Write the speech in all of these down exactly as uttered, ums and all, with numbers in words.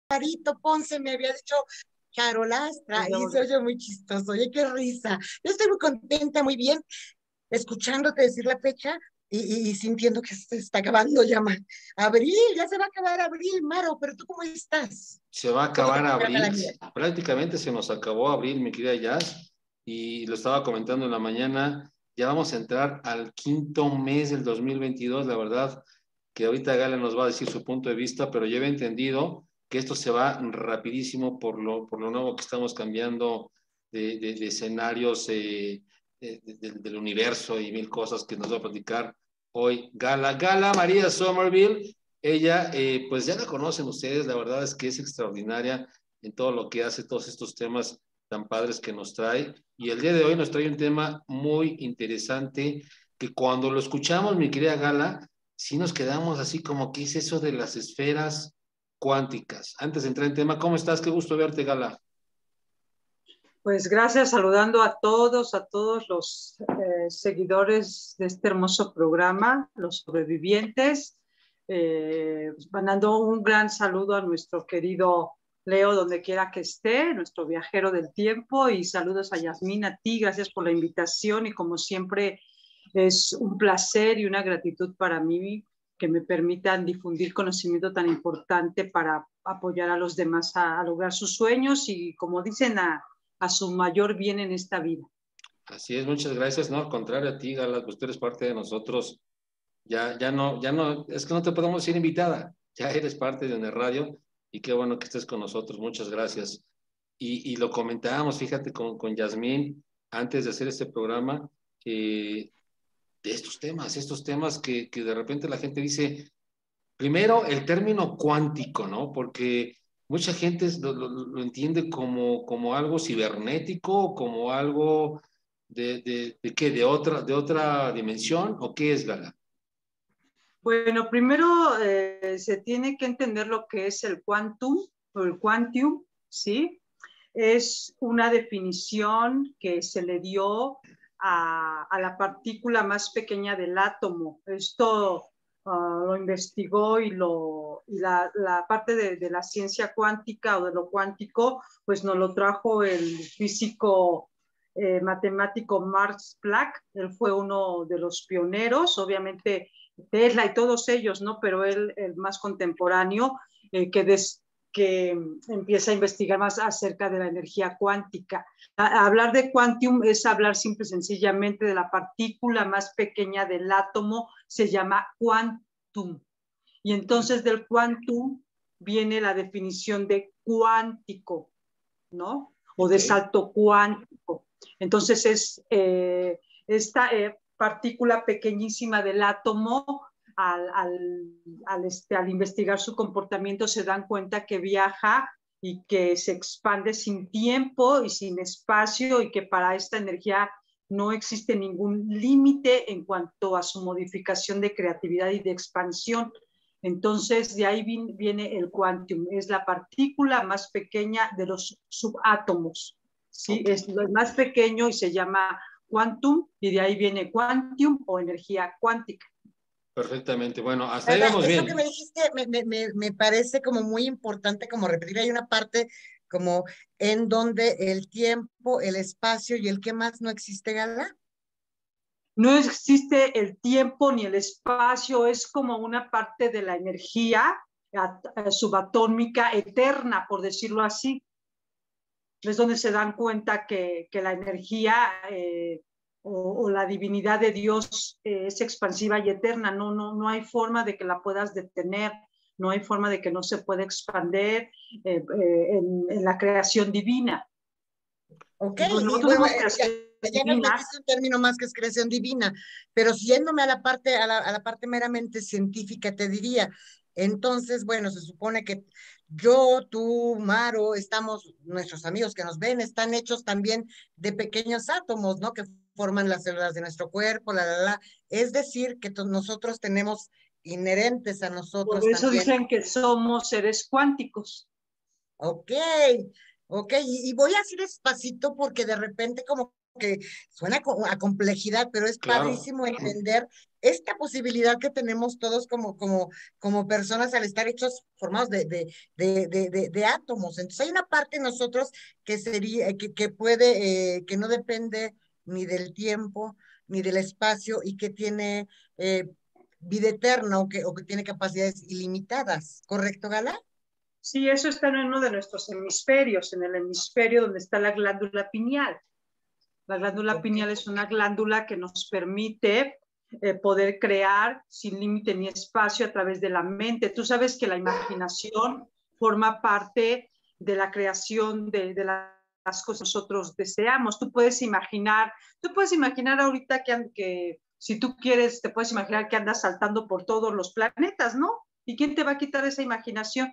Marito Ponce me había dicho Charolastra, y se oye muy chistoso, oye, qué risa. Yo estoy muy contenta, muy bien, escuchándote decir la fecha y, y, y sintiendo que se está acabando ya, ma- abril, ya se va a acabar abril, Maro, pero ¿tú cómo estás? Se va a ¿Cómo te acabar trata la abril, vida? prácticamente se nos acabó abril, mi querida Jazz, y lo estaba comentando en la mañana, ya vamos a entrar al quinto mes del dos mil veintidós, la verdad que ahorita Gala nos va a decir su punto de vista, pero yo he entendido que esto se va rapidísimo por lo, por lo nuevo que estamos cambiando de, de, de escenarios eh, de, de, del universo y mil cosas que nos va a platicar hoy Gala. Gala María Somerville, ella, eh, pues ya la conocen ustedes, la verdad es que es extraordinaria en todo lo que hace, todos estos temas tan padres que nos trae. Y el día de hoy nos trae un tema muy interesante que cuando lo escuchamos, mi querida Gala, sí nos quedamos así como, ¿qué es eso de las esferas cuánticas? Antes de entrar en tema, ¿cómo estás? Qué gusto verte, Gala. Pues gracias, saludando a todos, a todos los eh, seguidores de este hermoso programa, los sobrevivientes, eh, mandando un gran saludo a nuestro querido Leo, donde quiera que esté, nuestro viajero del tiempo, y saludos a Yasmín, a ti, gracias por la invitación, y como siempre es un placer y una gratitud para mí que me permitan difundir conocimiento tan importante para apoyar a los demás a, a lograr sus sueños y, como dicen, a a su mayor bien en esta vida. Así es, muchas gracias. No, al contrario a ti, Gala, pues tú eres parte de nosotros. Ya, ya no, ya no, es que no te podemos decir invitada, ya eres parte de una radio y qué bueno que estés con nosotros. Muchas gracias. Y, y lo comentábamos, fíjate, con, con Yasmín, antes de hacer este programa, eh, de estos temas, estos temas que, que de repente la gente dice, primero, el término cuántico, ¿no? Porque mucha gente lo, lo- lo entiende como, como algo cibernético, como algo de, de, de qué, de otra, de otra dimensión, ¿o qué es, Gala? Bueno, primero eh, se tiene que entender lo que es el quantum o el quantium, ¿sí? Es una definición que se le dio a, a la partícula más pequeña del átomo. Esto uh, lo investigó y, lo, y la, la parte de, de la ciencia cuántica o de lo cuántico, pues nos lo trajo el físico eh, matemático Max Planck. Él fue uno de los pioneros, obviamente Tesla y todos ellos, ¿no? Pero él, el más contemporáneo, eh, que, des, que empieza a investigar más acerca de la energía cuántica. A, hablar de quantum es hablar simple y sencillamente de la partícula más pequeña del átomo, se llama quantum. Y entonces del quantum viene la definición de cuántico, ¿no? O okay. de salto cuántico. Entonces es eh, esta eh, partícula pequeñísima del átomo, al, al, al, este, al investigar su comportamiento se dan cuenta que viaja y que se expande sin tiempo y sin espacio, y que para esta energía no existe ningún límite en cuanto a su modificación de creatividad y de expansión. Entonces, de ahí viene el quantum, es la partícula más pequeña de los subátomos, ¿sí? Okay. Es lo más pequeño y se llama quantum, y de ahí viene quantum o energía cuántica. Perfectamente, bueno, hasta ahí vamos Eso bien. que me dijiste me, me, me parece como muy importante, como repetir, hay una parte como en donde el tiempo, el espacio y el qué más no existe, Gala. No existe el tiempo ni el espacio, es como una parte de la energía subatómica eterna, por decirlo así. Es donde se dan cuenta que, que la energía eh, o, o la divinidad de Dios eh, es expansiva y eterna. No, no, no hay forma de que la puedas detener, no hay forma de que no se pueda expandir eh, eh, en, en la creación divina. Ok, y bueno, ya, ya nos metiste un término más que es creación divina, pero yéndome a la parte, a la, a la parte meramente científica, te diría, entonces, bueno, se supone que yo, tú, Maro, estamos, nuestros amigos que nos ven, están hechos también de pequeños átomos, ¿no? Que forman las células de nuestro cuerpo, la, la, la. Es decir, que nosotros tenemos inherentes a nosotros Por eso también. dicen que somos seres cuánticos. Ok, ok, y, y voy así despacito porque de repente como que suena a complejidad, pero es Claro. padrísimo entender esta posibilidad que tenemos todos como, como, como personas al estar hechos, formados de, de, de, de, de, de átomos. Entonces hay una parte de nosotros que sería, que, que puede, eh, que no depende ni del tiempo, ni del espacio, y que tiene eh, vida eterna o que, o que tiene capacidades ilimitadas. ¿Correcto, Gala? Sí, eso está en uno de nuestros hemisferios, en el hemisferio donde está la glándula pineal. La glándula okay. pineal es una glándula que nos permite eh, poder crear sin límite ni espacio a través de la mente. Tú sabes que la imaginación forma parte de la creación de, de las cosas que nosotros deseamos. Tú puedes imaginar, tú puedes imaginar ahorita que, que si tú quieres, te puedes imaginar que andas saltando por todos los planetas, ¿no? ¿Y quién te va a quitar esa imaginación?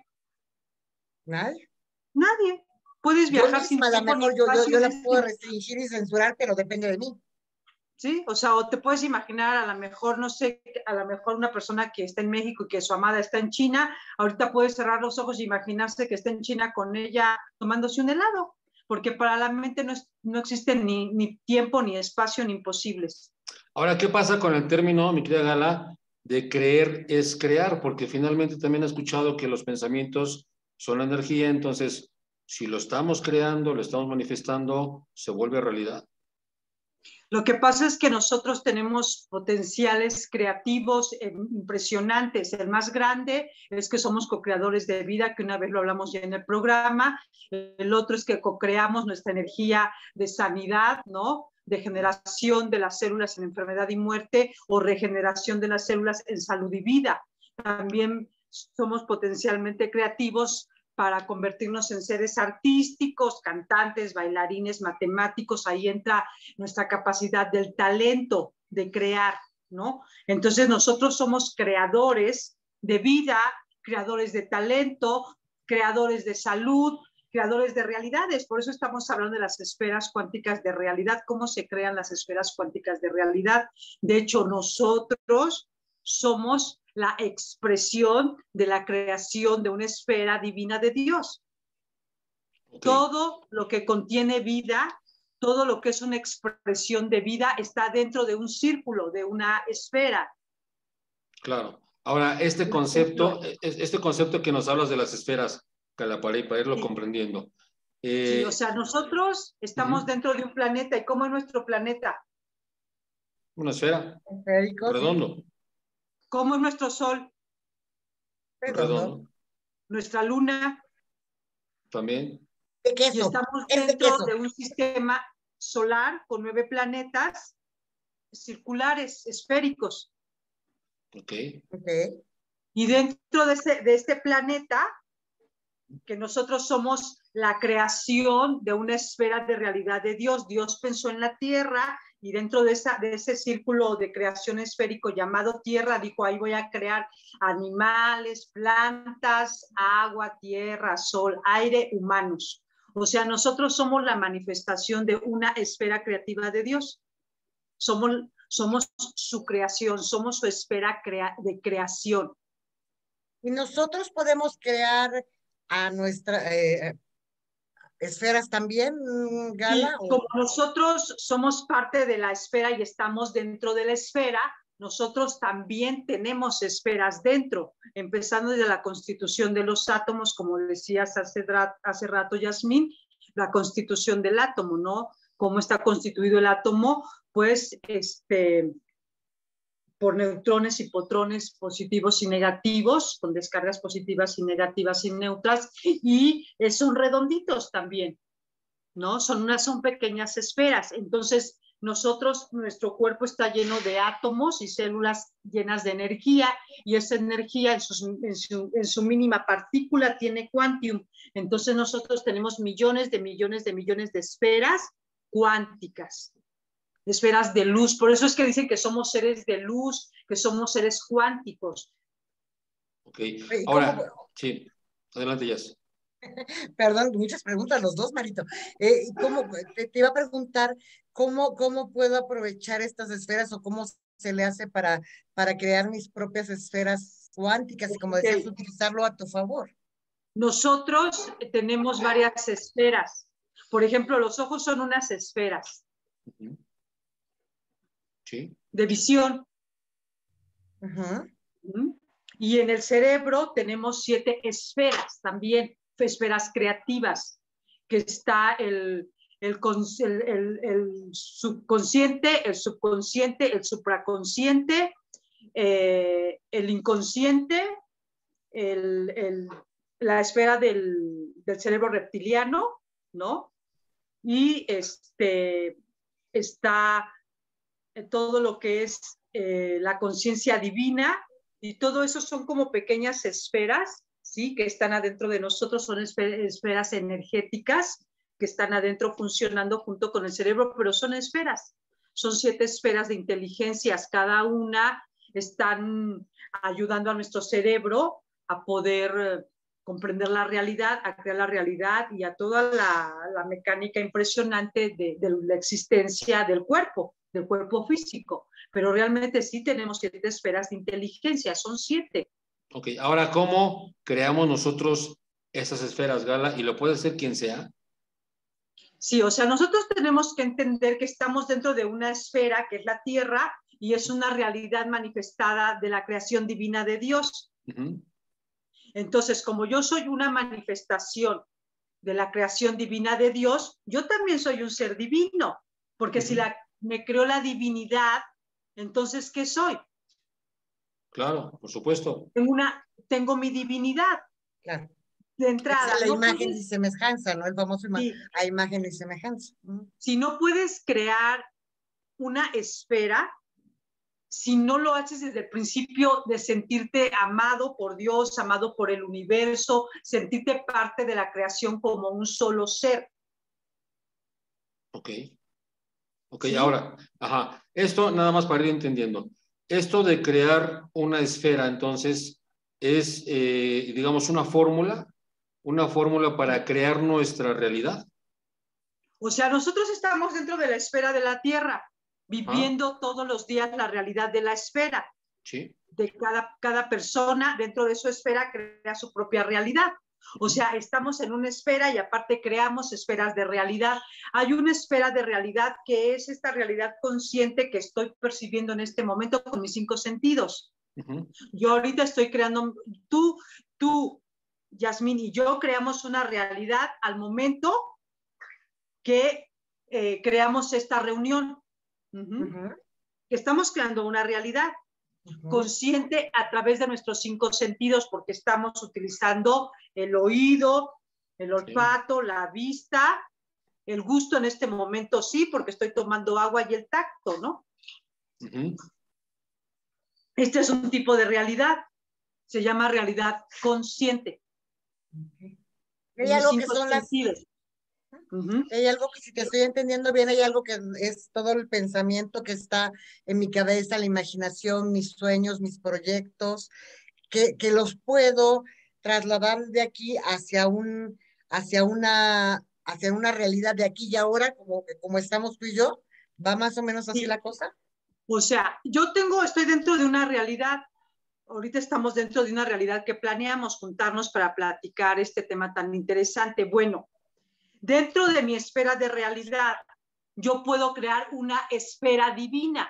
¿Nadie? Nadie. Puedes viajar yo sin misma, tiempo a lo mejor ni yo, yo, yo la espacio. puedo restringir y censurar, pero depende de mí. Sí, o sea, o te puedes imaginar a lo mejor, no sé, a lo mejor una persona que está en México y que su amada está en China, ahorita puede cerrar los ojos y imaginarse que está en China con ella tomándose un helado, porque para la mente no, es, no existe ni, ni tiempo, ni espacio, ni imposibles. Ahora, ¿qué pasa con el término, mi querida Gala, de creer es crear? Porque finalmente también he escuchado que los pensamientos son energía, entonces, si lo estamos creando, lo estamos manifestando, se vuelve realidad. Lo que pasa es que nosotros tenemos potenciales creativos impresionantes. El más grande es que somos co-creadores de vida, que una vez lo hablamos ya en el programa. El otro es que co-creamos nuestra energía de sanidad, ¿no? De generación de las células en enfermedad y muerte, o regeneración de las células en salud y vida. También somos potencialmente creativos para convertirnos en seres artísticos, cantantes, bailarines, matemáticos. Ahí entra nuestra capacidad del talento de crear, ¿no? Entonces nosotros somos creadores de vida, creadores de talento, creadores de salud, creadores de realidades. Por eso estamos hablando de las esferas cuánticas de realidad, cómo se crean las esferas cuánticas de realidad. De hecho, nosotros somos la expresión de la creación de una esfera divina de Dios. Okay. Todo lo que contiene vida, todo lo que es una expresión de vida está dentro de un círculo, de una esfera. Claro. Ahora, este concepto, este concepto que nos hablas de las esferas, para, para irlo sí. comprendiendo. Eh, sí, o sea, nosotros estamos uh-huh. dentro de un planeta. ¿Y cómo es nuestro planeta? Una esfera. Esférico, redondo. Sí. ¿Cómo es nuestro sol? Redondo. Nuestra luna. También. ¿De queso? Y estamos dentro de, de un sistema solar con nueve planetas circulares, esféricos. Ok. okay. Y dentro de, ese, de este planeta, que nosotros somos la creación de una esfera de realidad de Dios. Dios pensó en la Tierra y dentro de, esa, de ese círculo de creación esférico llamado Tierra, dijo, ahí voy a crear animales, plantas, agua, tierra, sol, aire, humanos. O sea, nosotros somos la manifestación de una esfera creativa de Dios. Somos, somos su creación, somos su esfera crea, de creación. Y nosotros podemos crear a nuestra eh, esferas también, Gala. Sí, como nosotros somos parte de la esfera y estamos dentro de la esfera, nosotros también tenemos esferas dentro, empezando desde la constitución de los átomos, como decías hace, hace rato, Yasmín, la constitución del átomo, ¿no? ¿Cómo está constituido el átomo? Pues, este... por neutrones y protones positivos y negativos, con descargas positivas y negativas y neutras, y son redonditos también, ¿no? Son, unas, son pequeñas esferas. Entonces, nosotros, nuestro cuerpo está lleno de átomos y células llenas de energía, y esa energía en, sus, en, su, en su mínima partícula tiene quantium. Entonces, nosotros tenemos millones de millones de millones de esferas cuánticas. Esferas de luz, por eso es que dicen que somos seres de luz, que somos seres cuánticos. Ok, ahora, ¿cómo? Sí, adelante, Jess. Perdón, muchas preguntas, los dos, Marito. Eh, ¿cómo, te, te iba a preguntar, ¿cómo, ¿cómo puedo aprovechar estas esferas o cómo se le hace para, para crear mis propias esferas cuánticas y, como decías, okay, utilizarlo a tu favor? Nosotros tenemos varias esferas. Por ejemplo, los ojos son unas esferas. Uh-huh. Sí. De visión. Uh-huh. Uh-huh. Y en el cerebro tenemos siete esferas también, esferas creativas, que está el, el, el, el, el subconsciente, el subconsciente, el supraconsciente, eh, el inconsciente, el, el, la esfera del, del cerebro reptiliano, ¿no? Y este, está todo lo que es eh, la conciencia divina, y todo eso son como pequeñas esferas, ¿sí? Que están adentro de nosotros, son esferas energéticas que están adentro funcionando junto con el cerebro, pero son esferas, son siete esferas de inteligencias, cada una están ayudando a nuestro cerebro a poder comprender la realidad, a crear la realidad y a toda la, la mecánica impresionante de, de la existencia del cuerpo, del cuerpo físico. Pero realmente sí tenemos siete esferas de inteligencia, son siete. Ok, ahora, ¿cómo creamos nosotros esas esferas, Gala? ¿Y lo puede hacer quien sea? Sí, o sea, nosotros tenemos que entender que estamos dentro de una esfera que es la Tierra y es una realidad manifestada de la creación divina de Dios. Uh-huh. Entonces, como yo soy una manifestación de la creación divina de Dios, yo también soy un ser divino, porque uh-huh. si la, me creó la divinidad, entonces, ¿qué soy? Claro, por supuesto. Tengo, una, tengo mi divinidad. Claro. De entrada. Es la no imagen puedes, y semejanza, ¿no? El famoso ima sí. a imagen y semejanza. Si no puedes crear una esfera, si no lo haces desde el principio de sentirte amado por Dios, amado por el universo, sentirte parte de la creación como un solo ser. Ok. Ok, ¿Sí? ahora, ajá, esto nada más para ir entendiendo. Esto de crear una esfera, entonces, es, eh, digamos, una fórmula, una fórmula para crear nuestra realidad. O sea, nosotros estamos dentro de la esfera de la Tierra, viviendo ¿Ah? todos los días la realidad de la esfera. Sí. De cada, cada persona dentro de su esfera crea su propia realidad. O sea, estamos en una esfera y aparte creamos esferas de realidad. Hay una esfera de realidad que es esta realidad consciente que estoy percibiendo en este momento con mis cinco sentidos. Uh-huh. Yo ahorita estoy creando, tú, tú, Yasmín y yo creamos una realidad al momento que eh, creamos esta reunión. Uh-huh. Uh-huh. Estamos creando una realidad. Uh-huh. Consciente a través de nuestros cinco sentidos, porque estamos utilizando el oído, el olfato, sí. La vista, el gusto en este momento sí, porque estoy tomando agua, y el tacto, ¿no? Uh-huh. Este es un tipo de realidad, se llama realidad consciente. Okay. Hay algo que son sentidos. Las... Uh-huh. Hay algo que, si te estoy entendiendo bien, hay algo que es todo el pensamiento que está en mi cabeza, la imaginación, mis sueños, mis proyectos, que, que los puedo trasladar de aquí hacia un, hacia una, hacia una realidad de aquí y ahora, como, como estamos tú y yo. ¿Va más o menos así sí. la cosa? O sea, yo tengo, estoy dentro de una realidad. Ahorita estamos dentro de una realidad que planeamos juntarnos para platicar este tema tan interesante. Bueno, dentro de mi esfera de realidad, yo puedo crear una esfera divina.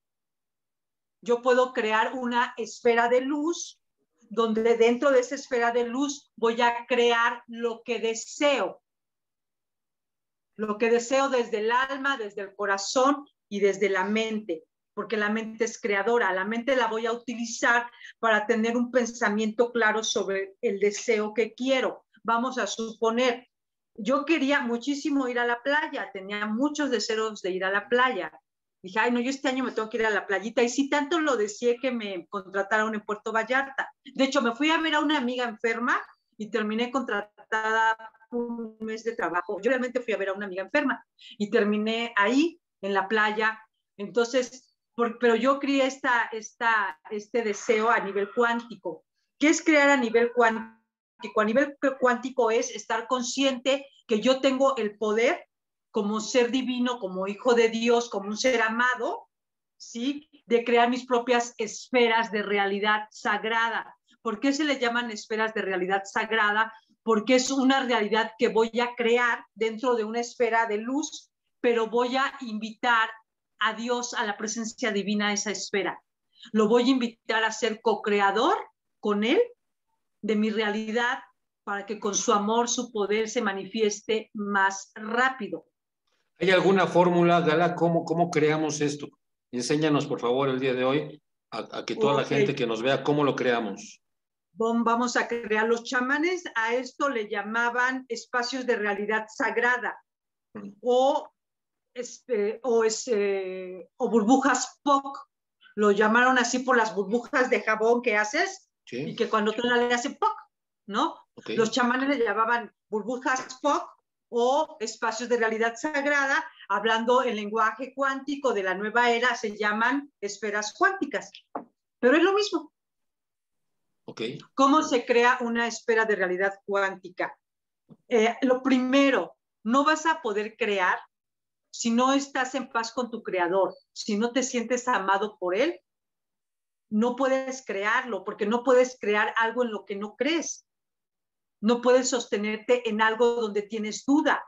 Yo puedo crear una esfera de luz, donde dentro de esa esfera de luz voy a crear lo que deseo. Lo que deseo desde el alma, desde el corazón y desde la mente, porque la mente es creadora. La mente la voy a utilizar para tener un pensamiento claro sobre el deseo que quiero. Vamos a suponer, yo quería muchísimo ir a la playa, tenía muchos deseos de ir a la playa. Dije, ay, no, yo este año me tengo que ir a la playita. Y sí, tanto lo deseé que me contrataron en Puerto Vallarta. De hecho, me fui a ver a una amiga enferma y terminé contratada un mes de trabajo. Yo realmente fui a ver a una amiga enferma y terminé ahí, en la playa. Entonces, por, pero yo creé esta, esta, este deseo a nivel cuántico. ¿Qué es crear a nivel cuántico? A nivel cuántico es estar consciente que yo tengo el poder como ser divino, como hijo de Dios, como un ser amado, ¿sí? De crear mis propias esferas de realidad sagrada. ¿Por qué se le llaman esferas de realidad sagrada? Porque es una realidad que voy a crear dentro de una esfera de luz pero voy a invitar a Dios, a la presencia divina, a esa esfera. Lo voy a invitar a ser co-creador con Él de mi realidad para que con su amor, su poder se manifieste más rápido. ¿Hay alguna fórmula, Gala, cómo, cómo creamos esto? Enséñanos, por favor, el día de hoy a, a que toda okay. la gente que nos vea, ¿cómo lo creamos? Vamos a crear los chamanes, a esto le llamaban espacios de realidad sagrada mm. o, este, o, este, o burbujas P O C. Lo llamaron así por las burbujas de jabón que haces sí. y que cuando tú le haces P O C, ¿no? Okay. Los chamanes le llamaban burbujas P O C o espacios de realidad sagrada, hablando el lenguaje cuántico de la nueva era, se llaman esferas cuánticas, pero es lo mismo. Okay. ¿Cómo se crea una esfera de realidad cuántica? Eh, lo primero, no vas a poder crear si no estás en paz con tu creador, si no te sientes amado por él, no puedes crearlo, porque no puedes crear algo en lo que no crees. No puedes sostenerte en algo donde tienes duda,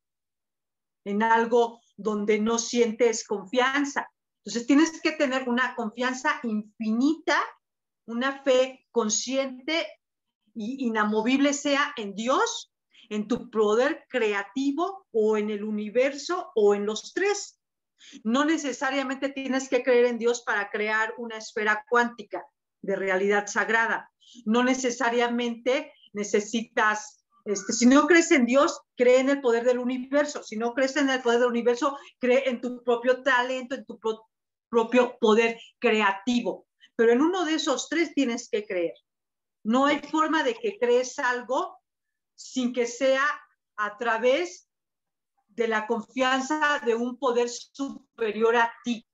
en algo donde no sientes confianza. Entonces tienes que tener una confianza infinita, una fe consciente e inamovible, sea en Dios, en tu poder creativo o en el universo o en los tres. No necesariamente tienes que creer en Dios para crear una esfera cuántica de realidad sagrada. No necesariamente necesitas, este, si no crees en Dios, cree en el poder del universo. Si no crees en el poder del universo, cree en tu propio talento, en tu pro propio poder creativo. Pero en uno de esos tres tienes que creer. No hay forma de que crees algo sin que sea a través de la confianza de un poder superior a ti.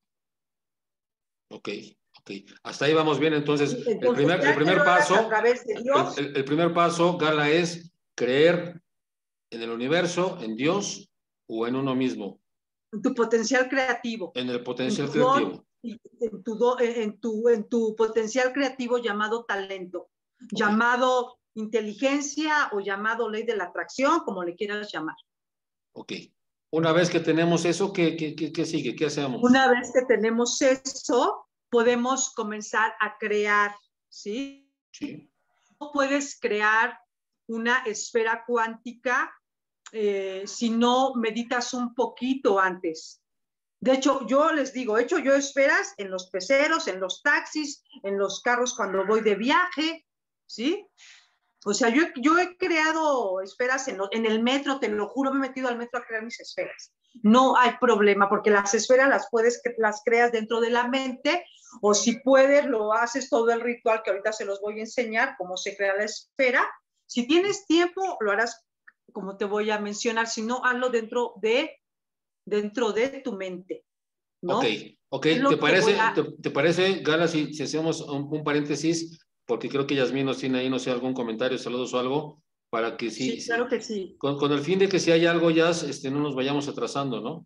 Ok, ok. Hasta ahí vamos bien. Entonces, Entonces el primer, el primer paso, a través de Dios, el, el primer paso, Gala, es creer en el universo, en Dios o en uno mismo. En tu potencial creativo. En el potencial en creativo. Don, en, tu do, en, tu, en tu potencial creativo llamado talento, okay. llamado inteligencia o llamado ley de la atracción, como le quieras llamar. Ok. Una vez que tenemos eso, ¿qué, qué, qué, qué sigue? ¿Qué hacemos? Una vez que tenemos eso, podemos comenzar a crear, ¿sí? Sí. No puedes crear una esfera cuántica eh, si no meditas un poquito antes. De hecho, yo les digo, he hecho yo esferas en los peceros, en los taxis, en los carros cuando voy de viaje, ¿sí? O sea, yo, yo he creado esferas en, lo, en el metro, te lo juro, me he metido al metro a crear mis esferas. No hay problema, porque las esferas las puedes, las creas dentro de la mente, o si puedes, lo haces todo el ritual, que ahorita se los voy a enseñar, cómo se crea la esfera. Si tienes tiempo, lo harás como te voy a mencionar, si no, hazlo dentro de, dentro de tu mente, ¿no? Ok, ok, ¿te parece, a... te, ¿te parece, Gala, si, si hacemos un, un paréntesis? Porque creo que Yasmín nos tiene ahí, no sé, algún comentario, saludos o algo, para que sí. Sí, claro que sí. Con, con el fin de que si hay algo ya, este, no nos vayamos atrasando, ¿no?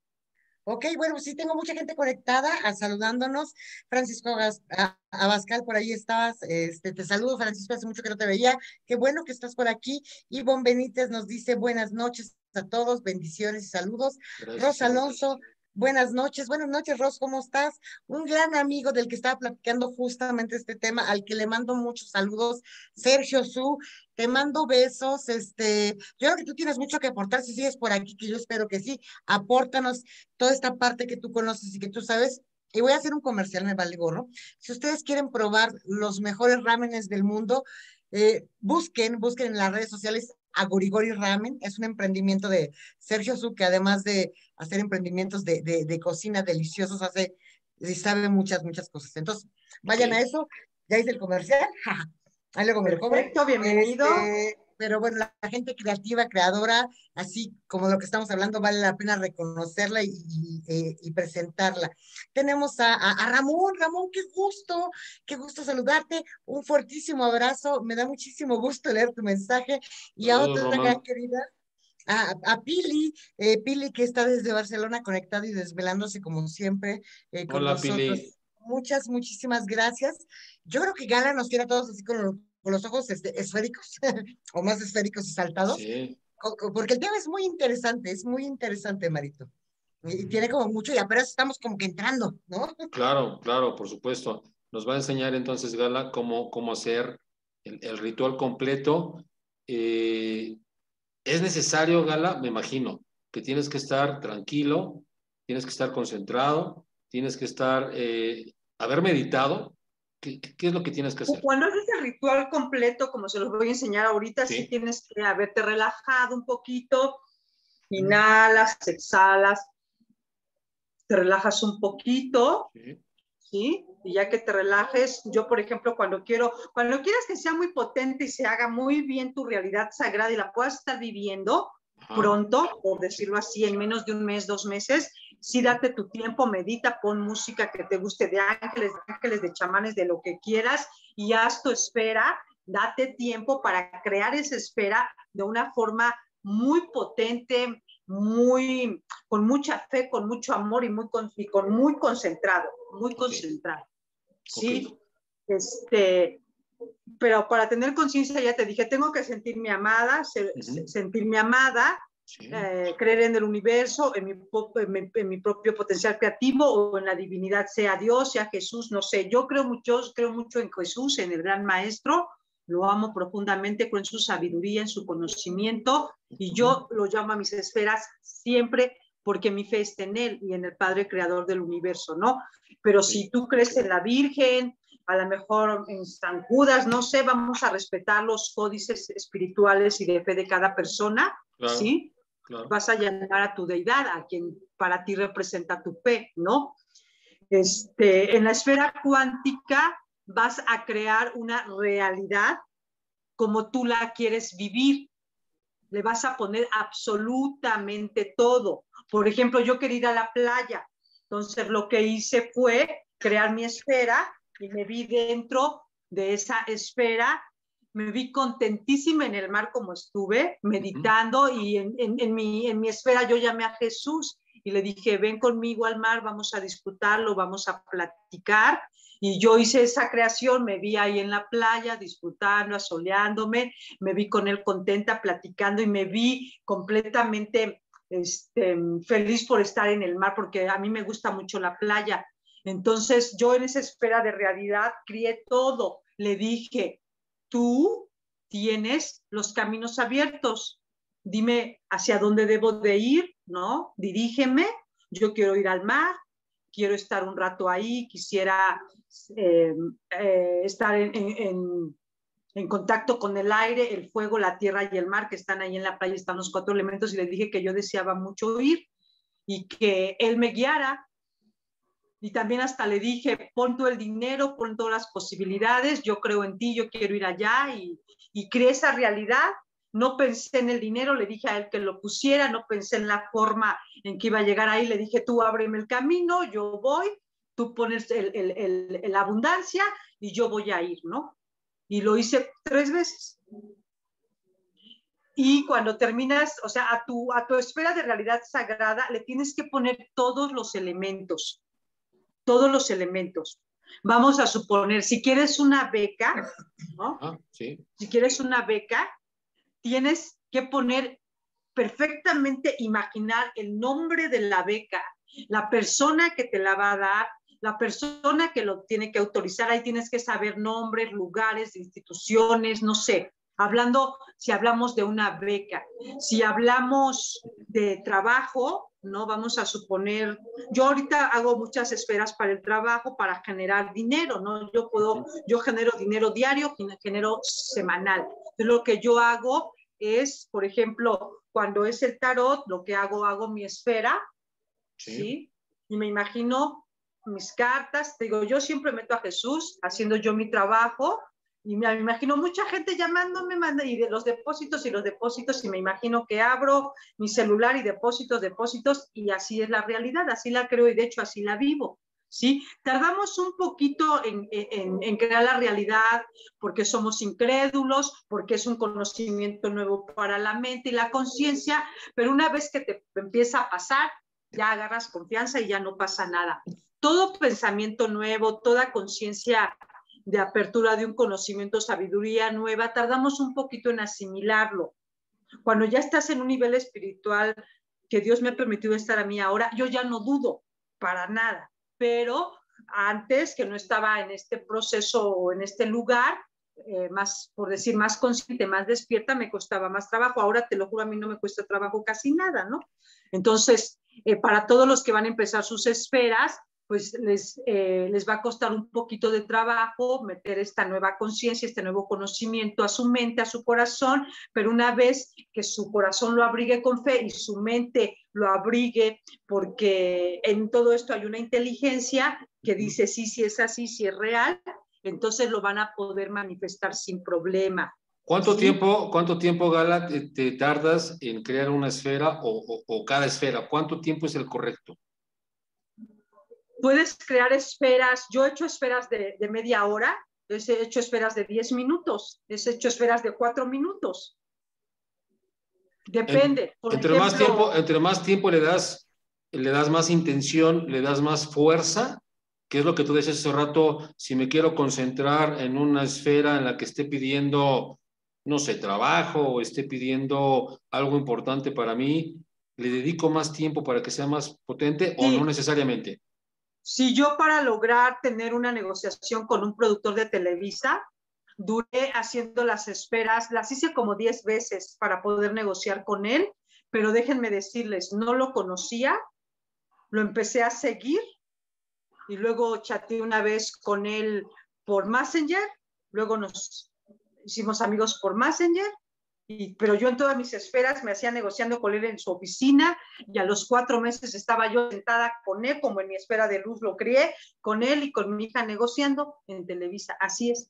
Ok, bueno, sí tengo mucha gente conectada, a, saludándonos. Francisco Abascal, por ahí estabas. Este, te saludo, Francisco, hace mucho que no te veía. Qué bueno que estás por aquí. Ivonne Benítez nos dice buenas noches a todos, bendiciones y saludos. Gracias, Rosa Alonso. Gracias. Buenas noches, buenas noches, Ros, ¿cómo estás? Un gran amigo del que estaba platicando justamente este tema, al que le mando muchos saludos, Sergio Su, te mando besos, este, yo creo que tú tienes mucho que aportar, si sigues por aquí, que yo espero que sí, apórtanos toda esta parte que tú conoces y que tú sabes, y voy a hacer un comercial, me vale gorro. Si ustedes quieren probar los mejores ramenes del mundo, eh, busquen, busquen en las redes sociales a Gorigori Ramen, es un emprendimiento de Sergio Su, que además de hacer emprendimientos de, de, de cocina deliciosos, hace y sabe muchas, muchas cosas. Entonces, vayan okay. a eso, ya hice el comercial, ahí luego me lo cobran. Perfecto, bienvenido. Este, pero bueno, la, la gente creativa, creadora, así como lo que estamos hablando, vale la pena reconocerla y, y, y, y presentarla. Tenemos a, a, a Ramón, Ramón, qué gusto, qué gusto saludarte, un fuertísimo abrazo, me da muchísimo gusto leer tu mensaje, y a otra Román. gran querida, a, a Pili, eh, Pili que está desde Barcelona conectada y desvelándose como siempre eh, con Hola, nosotros. Pili. Muchas, muchísimas gracias. Yo creo que Gala nos tiene a todos así con los, con los ojos este, esféricos, o más esféricos y saltados, sí. porque el tema es muy interesante, es muy interesante, Marito. Y tiene como mucho, y apenas estamos como que entrando, ¿no? Claro, claro, por supuesto. Nos va a enseñar entonces Gala cómo, cómo hacer el, el ritual completo. Eh, es necesario, Gala, me imagino, que tienes que estar tranquilo, tienes que estar concentrado, tienes que estar, eh, haber meditado. ¿Qué, qué es lo que tienes que hacer? Cuando haces el ritual completo, como se los voy a enseñar ahorita, sí, sí tienes que haberte relajado un poquito, inhalas, exhalas, te relajas un poquito, sí. ¿Sí? Y ya que te relajes, yo por ejemplo cuando quiero, cuando quieras que sea muy potente y se haga muy bien tu realidad sagrada y la puedas estar viviendo Ajá. pronto, por decirlo así, en menos de un mes, dos meses, sí date tu tiempo, medita, pon música que te guste de ángeles, de ángeles, de chamanes, de lo que quieras y haz tu esfera, date tiempo para crear esa esfera de una forma muy potente, muy, con mucha fe, con mucho amor y, muy, y con muy concentrado, muy okay. concentrado, ¿sí? Okay. Este, pero para tener conciencia, ya te dije, tengo que sentirme amada, se, uh-huh. sentirme amada, sí. eh, creer en el universo, en mi, en, mi, en mi propio potencial creativo o en la divinidad, sea Dios, sea Jesús, no sé, yo creo mucho, creo mucho en Jesús, en el gran maestro, lo amo profundamente, creo en su sabiduría, en su conocimiento, y yo lo llamo a mis esferas siempre porque mi fe está en él y en el Padre Creador del universo, ¿no? Pero si tú crees en la Virgen, a lo mejor en San Judas, no sé, vamos a respetar los códices espirituales y de fe de cada persona, claro, ¿sí? Claro. Vas a llamar a tu deidad, a quien para ti representa tu fe, ¿no? Este, en la esfera cuántica vas a crear una realidad como tú la quieres vivir. Le vas a poner absolutamente todo. Por ejemplo, yo quería ir a la playa. Entonces, lo que hice fue crear mi esfera y me vi dentro de esa esfera. Me vi contentísima en el mar como estuve, meditando, uh-huh. y en, en, en, mi, en mi esfera yo llamé a Jesús y le dije, ven conmigo al mar, vamos a disfrutarlo, vamos a platicar. Y yo hice esa creación, me vi ahí en la playa, disfrutando, asoleándome, me vi con él contenta, platicando, y me vi completamente este, feliz por estar en el mar, porque a mí me gusta mucho la playa. Entonces yo en esa esfera de realidad crié todo. Le dije, tú tienes los caminos abiertos, dime hacia dónde debo de ir, ¿no? Dirígeme, yo quiero ir al mar, quiero estar un rato ahí, quisiera eh, eh, estar en, en, en contacto con el aire, el fuego, la tierra y el mar, que están ahí en la playa, están los cuatro elementos, y le dije que yo deseaba mucho ir y que él me guiara. Y también hasta le dije, pon todo el dinero, pon todas las posibilidades, yo creo en ti, yo quiero ir allá, y, y creé esa realidad. No pensé en el dinero, le dije a él que lo pusiera, no pensé en la forma en que iba a llegar ahí, le dije, tú ábreme el camino, yo voy, tú pones el, el, el, el, la abundancia y yo voy a ir, ¿no? Y lo hice tres veces. Y cuando terminas, o sea, a tu, a tu esfera de realidad sagrada le tienes que poner todos los elementos, todos los elementos. Vamos a suponer, si quieres una beca, ¿no? Ah, sí. Si quieres una beca, tienes que poner perfectamente, imaginar el nombre de la beca, la persona que te la va a dar, la persona que lo tiene que autorizar. Ahí tienes que saber nombres, lugares, instituciones, no sé. Hablando, si hablamos de una beca, si hablamos de trabajo, ¿no? Vamos a suponer, yo ahorita hago muchas esferas para el trabajo, para generar dinero, ¿no? Yo puedo, yo genero dinero diario, genero semanal. Entonces, lo que yo hago es, por ejemplo, cuando es el tarot, lo que hago, hago mi esfera, ¿sí? ¿sí? Y me imagino mis cartas, digo, yo siempre meto a Jesús haciendo yo mi trabajo, y me imagino mucha gente llamándome, y de los depósitos y los depósitos, y me imagino que abro mi celular y depósitos, depósitos, y así es la realidad, así la creo, y de hecho así la vivo. ¿Sí? Tardamos un poquito en, en, en crear la realidad porque somos incrédulos, porque es un conocimiento nuevo para la mente y la conciencia, pero una vez que te empieza a pasar, ya agarras confianza y ya no pasa nada. Todo pensamiento nuevo, toda conciencia de apertura de un conocimiento, sabiduría nueva, tardamos un poquito en asimilarlo. Cuando ya estás en un nivel espiritual que Dios me ha permitido estar a mí ahora, yo ya no dudo para nada, pero antes que no estaba en este proceso o en este lugar, eh, más, por decir, más consciente, más despierta, me costaba más trabajo. Ahora, te lo juro, a mí no me cuesta trabajo casi nada, ¿no? Entonces, eh, para todos los que van a empezar sus esferas, pues les, eh, les va a costar un poquito de trabajo meter esta nueva conciencia, este nuevo conocimiento a su mente, a su corazón, pero una vez que su corazón lo abrigue con fe y su mente lo abrigue, porque en todo esto hay una inteligencia que dice sí, sí es así, sí es real, entonces lo van a poder manifestar sin problema. ¿Cuánto ¿Sí? tiempo, cuánto tiempo, Gala, te, te tardas en crear una esfera o, o, o cada esfera? ¿Cuánto tiempo es el correcto? Puedes crear esferas, yo he hecho esferas de, de media hora, he hecho esferas de diez minutos, he hecho esferas de cuatro minutos. Depende. Por entre, ejemplo, más tiempo, entre más tiempo le das, le das más intención, le das más fuerza, que es lo que tú decías hace rato, si me quiero concentrar en una esfera en la que esté pidiendo, no sé, trabajo o esté pidiendo algo importante para mí, ¿le dedico más tiempo para que sea más potente o sí. no necesariamente? Si yo para lograr tener una negociación con un productor de Televisa, duré haciendo las esperas, las hice como diez veces para poder negociar con él, pero déjenme decirles, no lo conocía, lo empecé a seguir y luego chateé una vez con él por Messenger, luego nos hicimos amigos por Messenger, y, pero yo en todas mis esferas me hacía negociando con él en su oficina y a los cuatro meses estaba yo sentada con él, como en mi esfera de luz lo crié, con él y con mi hija negociando en Televisa. Así es.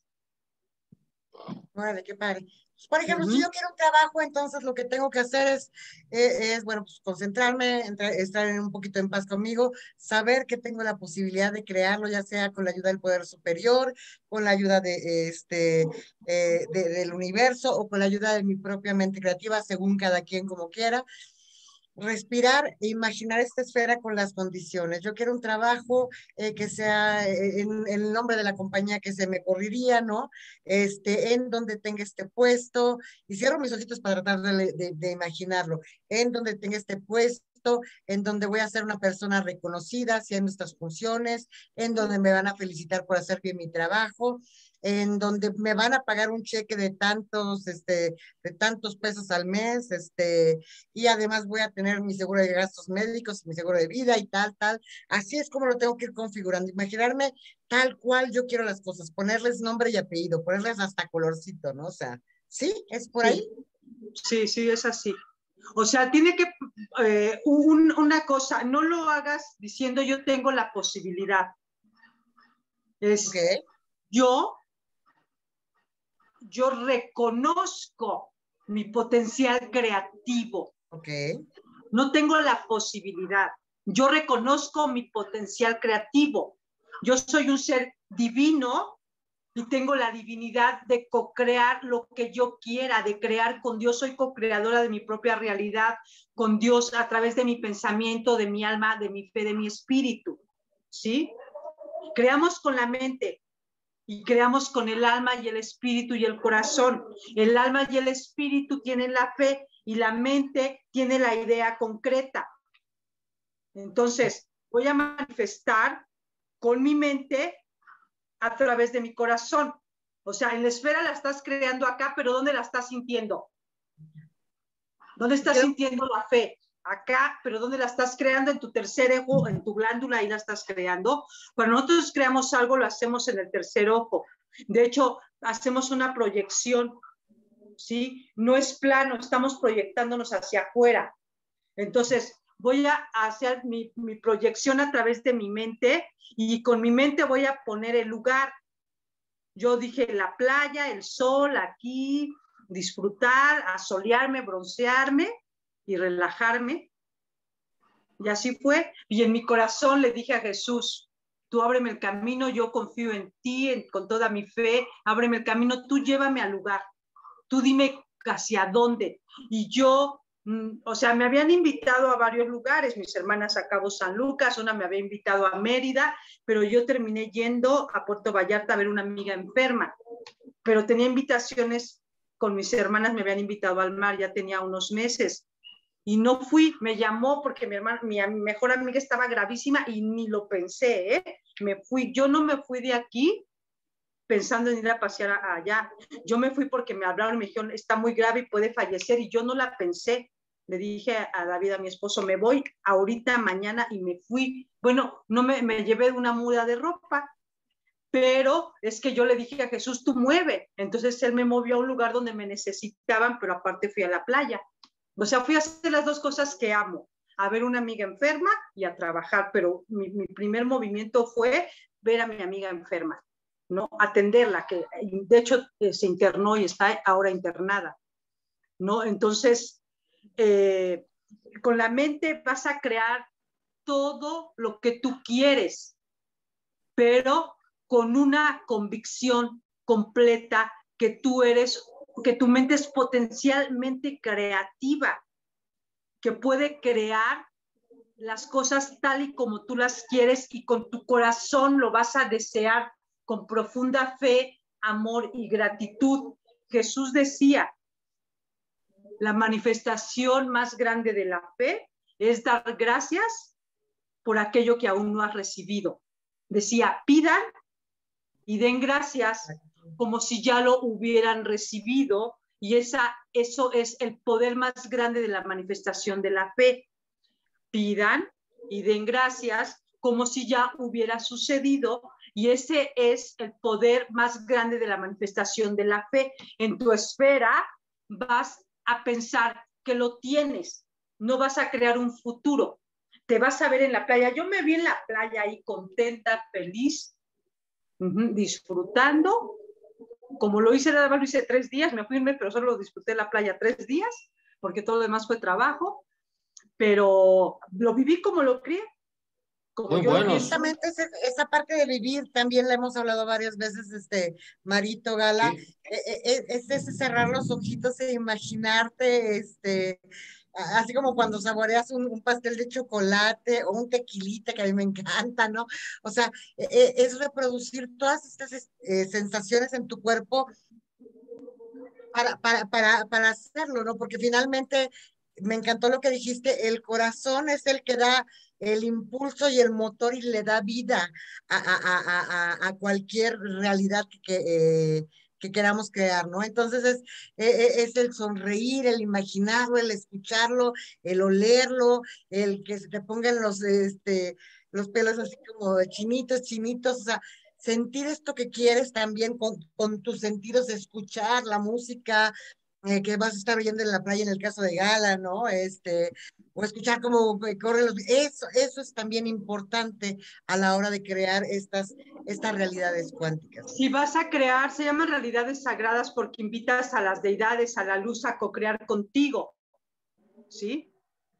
Órale, qué padre. Pues, por ejemplo, uh-huh. si yo quiero un trabajo, entonces lo que tengo que hacer es, eh, es bueno, pues concentrarme, entrar, estar un poquito en paz conmigo, saber que tengo la posibilidad de crearlo, ya sea con la ayuda del poder superior, con la ayuda de este, eh, de, del universo o con la ayuda de mi propia mente creativa, según cada quien como quiera. Respirar e imaginar esta esfera con las condiciones. Yo quiero un trabajo eh, que sea en, en el nombre de la compañía que se me correría, ¿no? Este, en donde tenga este puesto, y cierro mis ojitos para tratar de, de, de imaginarlo, en donde tenga este puesto, en donde voy a ser una persona reconocida haciendo estas funciones, en donde me van a felicitar por hacer bien mi trabajo, en donde me van a pagar un cheque de tantos, este, de tantos pesos al mes, este, y además voy a tener mi seguro de gastos médicos, mi seguro de vida y tal, tal. Así es como lo tengo que ir configurando, imaginarme tal cual yo quiero las cosas, ponerles nombre y apellido, ponerles hasta colorcito, ¿no? O sea, ¿sí? ¿Es por sí. ahí? Sí, sí, es así. O sea, tiene que, eh, un, una cosa, no lo hagas diciendo yo tengo la posibilidad. Es okay. yo, yo reconozco mi potencial creativo. Okay. No tengo la posibilidad. Yo reconozco mi potencial creativo. Yo soy un ser divino y tengo la divinidad de co-crear lo que yo quiera, de crear con Dios. Soy co-creadora de mi propia realidad con Dios a través de mi pensamiento, de mi alma, de mi fe, de mi espíritu. ¿Sí? Creamos con la mente y creamos con el alma y el espíritu y el corazón. El alma y el espíritu tienen la fe y la mente tiene la idea concreta. Entonces, voy a manifestar con mi mente a través de mi corazón. O sea, en la esfera la estás creando acá, pero ¿dónde la estás sintiendo? ¿Dónde estás Yo... sintiendo la fe? Acá, pero ¿dónde la estás creando? En tu tercer ojo, en tu glándula, ahí la estás creando. Cuando nosotros creamos algo, lo hacemos en el tercer ojo. De hecho, hacemos una proyección, ¿sí? No es plano, estamos proyectándonos hacia afuera. Entonces, voy a hacer mi, mi proyección a través de mi mente y con mi mente voy a poner el lugar. Yo dije la playa, el sol, aquí, disfrutar, asolearme, broncearme y relajarme. Y así fue. Y en mi corazón le dije a Jesús, tú ábreme el camino, yo confío en ti, en, con toda mi fe, ábreme el camino, tú llévame al lugar. Tú dime hacia dónde. Y yo... O sea, me habían invitado a varios lugares, mis hermanas a Cabo San Lucas, una me había invitado a Mérida, pero yo terminé yendo a Puerto Vallarta a ver una amiga enferma, pero tenía invitaciones con mis hermanas, me habían invitado al mar, ya tenía unos meses, Y no fui, me llamó porque mi hermana, mi mejor amiga estaba gravísima y ni lo pensé, ¿eh? Me fui, yo no me fui de aquí pensando en ir a pasear allá. Yo me fui porque me hablaron y me dijeron, está muy grave y puede fallecer, y yo no la pensé. Le dije a David, a mi esposo, me voy ahorita, mañana, y me fui. Bueno, no me, me llevé una muda de ropa, pero es que yo le dije a Jesús, tú mueve. Entonces él me movió a un lugar donde me necesitaban, pero aparte fui a la playa. O sea, fui a hacer las dos cosas que amo, a ver una amiga enferma y a trabajar, pero mi, mi primer movimiento fue ver a mi amiga enferma, ¿no? Atenderla, que de hecho eh, se internó y está ahora internada, ¿no? Entonces, eh, con la mente vas a crear todo lo que tú quieres, pero con una convicción completa que tú eres, que tu mente es potencialmente creativa, que puede crear las cosas tal y como tú las quieres, y con tu corazón lo vas a desear con profunda fe, amor y gratitud. Jesús decía, la manifestación más grande de la fe es dar gracias por aquello que aún no has recibido. Decía, pidan y den gracias como si ya lo hubieran recibido, y esa, eso es el poder más grande de la manifestación de la fe. Pidan y den gracias como si ya hubiera sucedido, y ese es el poder más grande de la manifestación de la fe. En tu esfera vas a pensar que lo tienes, no vas a crear un futuro. Te vas a ver en la playa. Yo me vi en la playa ahí contenta, feliz, uh-huh, disfrutando, como lo hice, nada más lo hice tres días, me fui, pero solo disfruté la playa tres días, porque todo lo demás fue trabajo, pero lo viví como lo crié. Como Muy yo buenos. Justamente esa, esa parte de vivir también la hemos hablado varias veces, este, Marito, Gala, Sí. es, es ese cerrar los ojitos e imaginarte, este, así como cuando saboreas un, un pastel de chocolate o un tequilita, que a mí me encanta, ¿no? O sea, es reproducir todas estas eh, sensaciones en tu cuerpo para, para, para, para hacerlo, ¿no? Porque finalmente me encantó lo que dijiste, el corazón es el que da el impulso y el motor y le da vida a, a, a, a, a cualquier realidad que, que, eh, que queramos crear, ¿no? Entonces es, es el sonreír, el imaginarlo, el escucharlo, el olerlo, el que se te pongan los, este, los pelos así como chinitos, chinitos, o sea, sentir esto que quieres también con, con tus sentidos, escuchar la música eh, que vas a estar oyendo en la playa en el caso de Gala, ¿no? Este, o escuchar cómo corren los... Eso, eso es también importante a la hora de crear estas, estas realidades cuánticas. Si vas a crear, se llaman realidades sagradas porque invitas a las deidades, a la luz, a co-crear contigo, ¿sí?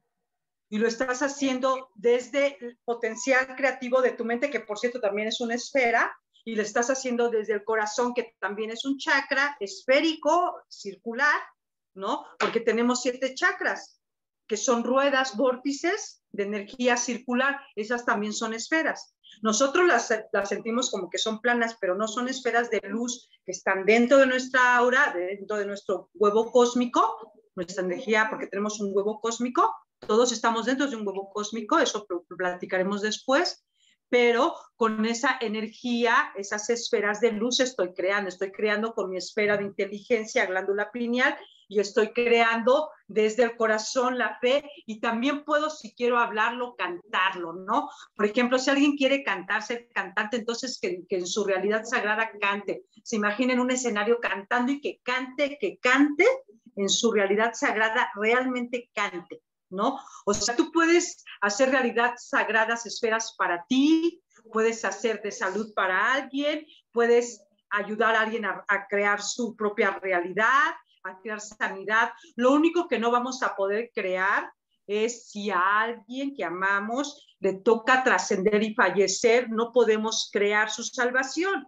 Y lo estás haciendo desde el potencial creativo de tu mente, que por cierto también es una esfera, y lo estás haciendo desde el corazón, que también es un chakra esférico, circular, ¿no? Porque tenemos siete chakras, que son ruedas, vórtices de energía circular, esas también son esferas. Nosotros las, las sentimos como que son planas, pero no, son esferas de luz que están dentro de nuestra aura, dentro de nuestro huevo cósmico, nuestra energía, porque tenemos un huevo cósmico. Todos estamos dentro de un huevo cósmico, eso platicaremos después, pero con esa energía, esas esferas de luz estoy creando, estoy creando con mi esfera de inteligencia, glándula pineal, y estoy creando desde el corazón la fe, y también puedo, si quiero hablarlo, cantarlo, ¿no? Por ejemplo, si alguien quiere cantar, ser cantante, entonces que, que en su realidad sagrada cante. Se imaginen un escenario cantando y que cante, que cante en su realidad sagrada, realmente cante, ¿no? O sea, tú puedes hacer realidad sagradas esferas para ti, puedes hacer de salud para alguien, puedes ayudar a alguien a, a crear su propia realidad, a crear sanidad. Lo único que no vamos a poder crear es si a alguien que amamos le toca trascender y fallecer, no podemos crear su salvación.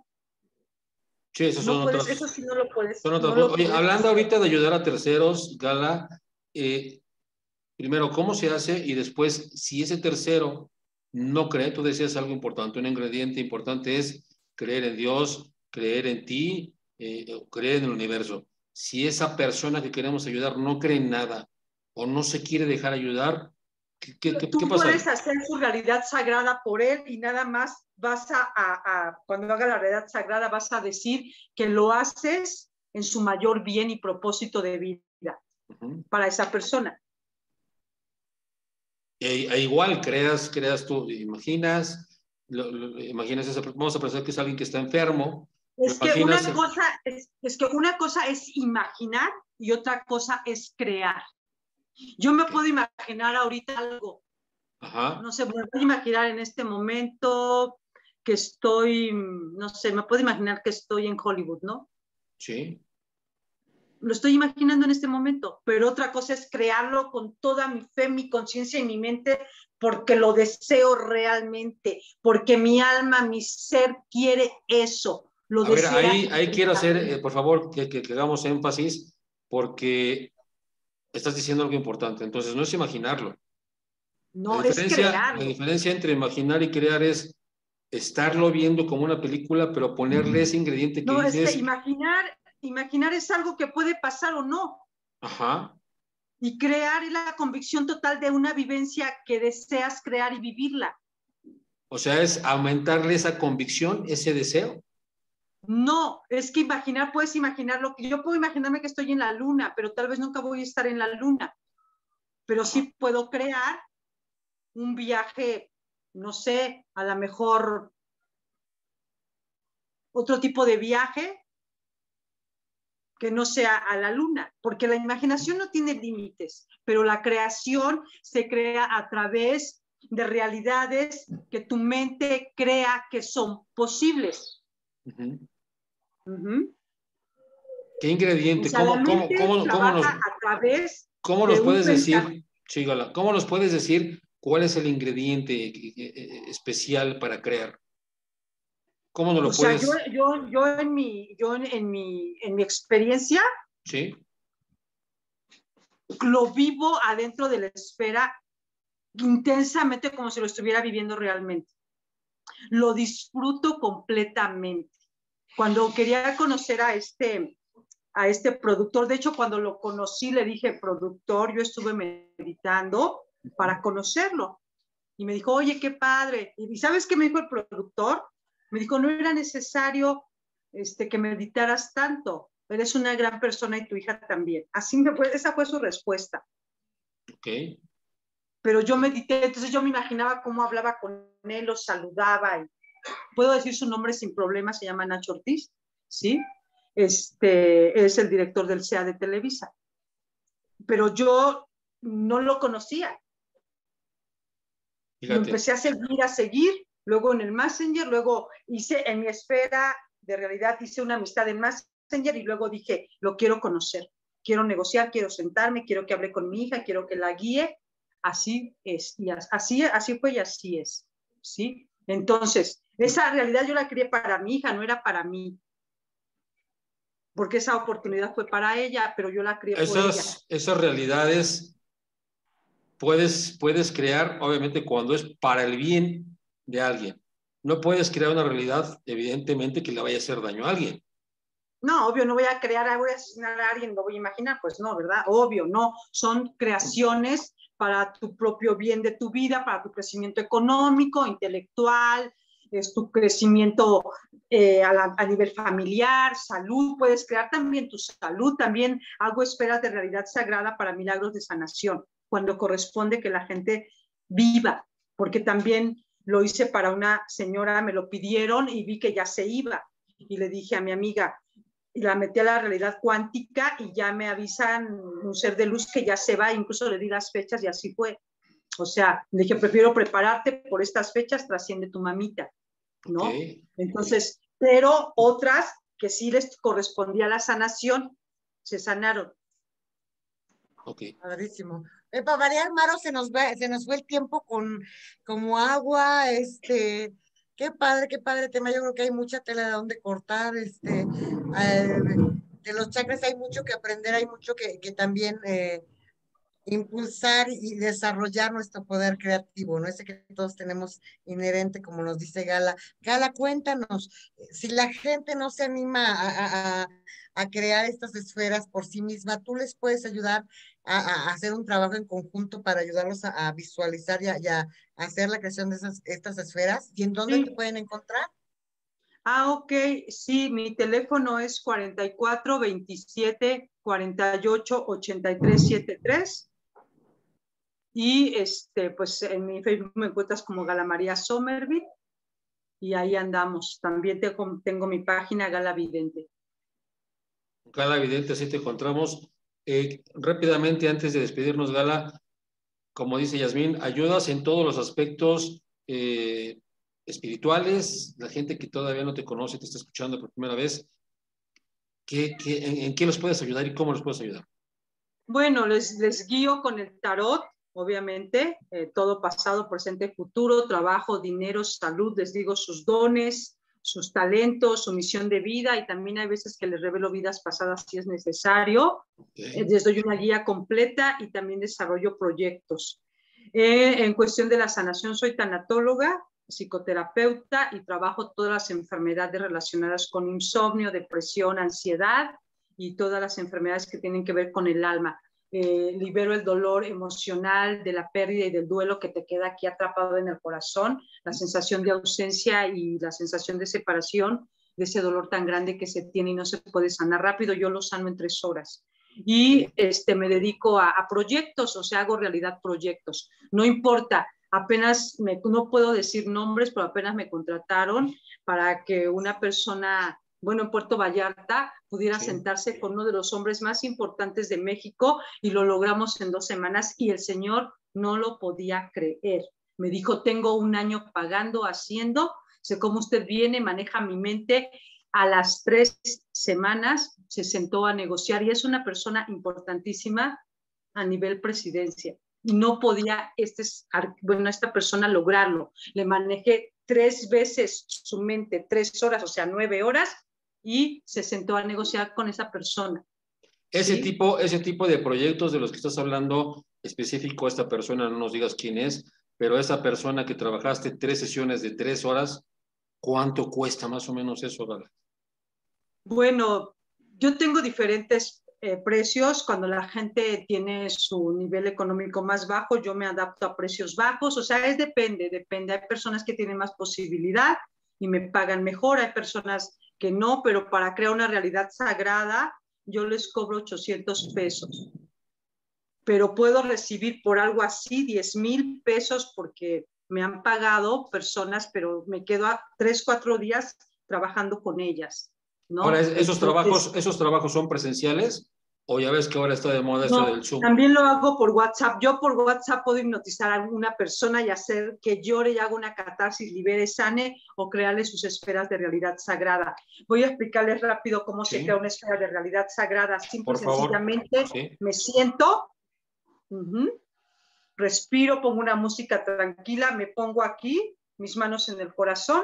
Sí, eso, no son puedes, otras, eso sí no lo puedes. son otras no lo Oye, puedes hablando hacer. ahorita de ayudar a terceros, Gala, eh, primero, ¿cómo se hace? Y después, si ese tercero no cree, tú decías algo importante, un ingrediente importante es creer en Dios, creer en ti, eh, creer en el universo. Si esa persona que queremos ayudar no cree en nada, o no se quiere dejar ayudar, ¿qué, qué, qué, Tú qué pasa? puedes hacer su realidad sagrada por él y nada más vas a, a, a, cuando haga la realidad sagrada, vas a decir que lo haces en su mayor bien y propósito de vida uh-huh. para esa persona. E, e igual, creas, creas tú, imaginas, lo, lo, imaginas esa, vamos a pensar que es alguien que está enfermo. Es que, una cosa, es, es que una cosa es imaginar y otra cosa es crear. Yo me okay. puedo imaginar ahorita algo. Ajá. No sé, me puedo imaginar en este momento que estoy, no sé, me puedo imaginar que estoy en Hollywood, ¿no? Sí. Lo estoy imaginando en este momento, pero otra cosa es crearlo con toda mi fe, mi conciencia y mi mente, porque lo deseo realmente, porque mi alma, mi ser quiere eso. Lo A ver, desea ahí, ahí quiero hacer, eh, por favor, que, que, que hagamos énfasis, porque estás diciendo algo importante. Entonces, no es imaginarlo. No, la diferencia, es crearlo. La diferencia entre imaginar y crear es estarlo viendo como una película, pero ponerle ese ingrediente que no, dices... No, es que imaginar, imaginar es algo que puede pasar o no. Ajá. Y crear es la convicción total de una vivencia que deseas crear y vivirla. O sea, es aumentarle esa convicción, ese deseo. No, es que imaginar, puedes imaginar lo que yo puedo imaginarme que estoy en la luna, pero tal vez nunca voy a estar en la luna. Pero Ajá. sí puedo crear un viaje, no sé, a lo mejor otro tipo de viaje que no sea a la luna, porque la imaginación no tiene límites, pero la creación se crea a través de realidades que tu mente crea que son posibles. Uh-huh. Uh-huh. ¿Qué ingrediente? O sea, ¿Cómo, la mente cómo, cómo, trabaja cómo nos, a través ¿cómo de nos puedes un decir, Chígala, cómo nos puedes decir cuál es el ingrediente especial para crear? ¿Cómo nos lo o sea, puedes? yo, yo, yo, en, mi, yo en, en, mi, en mi experiencia, sí, lo vivo adentro de la esfera intensamente como si lo estuviera viviendo realmente. Lo disfruto completamente. Cuando quería conocer a este, a este productor, de hecho, cuando lo conocí, le dije, productor, yo estuve meditando para conocerlo. Y me dijo, oye, qué padre. ¿Y sabes qué me dijo el productor? Me dijo, no era necesario este, que meditaras tanto. Eres una gran persona y tu hija también. Así me fue, esa fue su respuesta. Ok. Pero yo medité, entonces yo me imaginaba cómo hablaba con él, lo saludaba. Y puedo decir su nombre sin problema, se llama Nacho Ortiz, ¿sí? Este, es el director del C E A de Televisa. Pero yo no lo conocía. Fíjate. Lo empecé a seguir, a seguir, luego en el Messenger, luego hice en mi esfera de realidad, hice una amistad en Messenger y luego dije, lo quiero conocer, quiero negociar, quiero sentarme, quiero que hable con mi hija, quiero que la guíe. Así es, y así, así fue y así es, ¿sí? Entonces, esa realidad yo la creé para mi hija, no era para mí. Porque esa oportunidad fue para ella, pero yo la creé esas, por ella. Esas realidades puedes, puedes crear, obviamente, cuando es para el bien de alguien. No puedes crear una realidad, evidentemente, que le vaya a hacer daño a alguien. No, obvio, no voy a crear, voy a asesinar a alguien, lo voy a imaginar, pues no, ¿verdad? Obvio, no. Son creaciones para tu propio bien de tu vida, para tu crecimiento económico, intelectual, es tu crecimiento eh, a, la, a nivel familiar, salud, puedes crear también tu salud, también hago esferas de realidad sagrada para milagros de sanación, cuando corresponde que la gente viva, porque también lo hice para una señora, me lo pidieron y vi que ya se iba, y le dije a mi amiga, y la metí a la realidad cuántica y ya me avisan un ser de luz que ya se va, incluso le di las fechas y así fue. O sea, le dije, prefiero prepararte por estas fechas, trasciende tu mamita, ¿no? Okay. Entonces, pero otras que sí les correspondía la sanación, se sanaron. Ok. Padrísimo. Eh, para variar, Maro, se nos, va, se nos fue el tiempo con como agua, este... Qué padre, qué padre tema. Yo creo que hay mucha tela de donde cortar. Este, eh, de los chakras hay mucho que aprender, hay mucho que, que también eh, impulsar y desarrollar nuestro poder creativo, ¿no? Ese que todos tenemos inherente, como nos dice Gala. Gala, cuéntanos, si la gente no se anima a, a, a crear estas esferas por sí misma, ¿tú les puedes ayudar a, a hacer un trabajo en conjunto para ayudarlos a, a visualizar y a, y a hacer la creación de esas, estas esferas. ¿Y en dónde Sí. te pueden encontrar? Ah, ok, sí, mi teléfono es cuarenta y cuatro, veintisiete, cuarenta y ocho, ochenta y tres, setenta y tres. Y este, pues en mi Facebook me encuentras como Gala María Somerville y ahí andamos. También tengo, tengo mi página Gala Vidente. Gala Vidente, así te encontramos. Eh, rápidamente, antes de despedirnos, Gala, como dice Yasmín, ayudas en todos los aspectos eh, espirituales. La gente que todavía no te conoce, te está escuchando por primera vez, ¿qué, qué, en, ¿en qué los puedes ayudar y cómo los puedes ayudar? Bueno, les, les guío con el tarot, obviamente, eh, todo pasado, presente, futuro, trabajo, dinero, salud, les digo sus dones, sus talentos, su misión de vida, y también hay veces que les revelo vidas pasadas si es necesario. Okay. Eh, les doy una guía completa y también desarrollo proyectos. Eh, en cuestión de la sanación, soy tanatóloga, psicoterapeuta y trabajo todas las enfermedades relacionadas con insomnio, depresión, ansiedad y todas las enfermedades que tienen que ver con el alma. Eh, libero el dolor emocional de la pérdida y del duelo que te queda aquí atrapado en el corazón, la sensación de ausencia y la sensación de separación, de ese dolor tan grande que se tiene y no se puede sanar rápido. Yo lo sano en tres horas. Y este, me dedico a, a proyectos, o sea, hago realidad proyectos. No importa, apenas, me, no puedo decir nombres, pero apenas me contrataron para que una persona, bueno, en Puerto Vallarta, pudiera sí. sentarse con uno de los hombres más importantes de México y lo logramos en dos semanas y el señor no lo podía creer. Me dijo, tengo un año pagando, haciendo, sé cómo usted viene, maneja mi mente. A las tres semanas se sentó a negociar y es una persona importantísima a nivel presidencia. No podía este, bueno, esta persona lograrlo. Le manejé tres veces su mente, tres horas, o sea, nueve horas, y se sentó a negociar con esa persona. Ese, ¿sí? tipo, ese tipo de proyectos de los que estás hablando, específico a esta persona, no nos digas quién es, pero esa persona que trabajaste tres sesiones de tres horas, ¿cuánto cuesta más o menos eso, Gala? Bueno, yo tengo diferentes eh, precios. Cuando la gente tiene su nivel económico más bajo, yo me adapto a precios bajos. O sea, es depende, depende. Hay personas que tienen más posibilidad y me pagan mejor. Hay personas que no, pero para crear una realidad sagrada, yo les cobro ochocientos pesos. Pero puedo recibir por algo así diez mil pesos porque me han pagado personas, pero me quedo a tres, cuatro días trabajando con ellas. ¿no? Ahora, ¿esos, Entonces, trabajos, ¿esos trabajos son presenciales? ¿O ya ves que ahora está de moda eso no, del Zoom? También lo hago por WhatsApp. Yo por WhatsApp puedo hipnotizar a una persona y hacer que llore y haga una catarsis, libere, sane o crearle sus esferas de realidad sagrada. Voy a explicarles rápido cómo sí. se crea una esfera de realidad sagrada. Simple y sencillamente sí. me siento, uh-huh, respiro, pongo una música tranquila, me pongo aquí, mis manos en el corazón.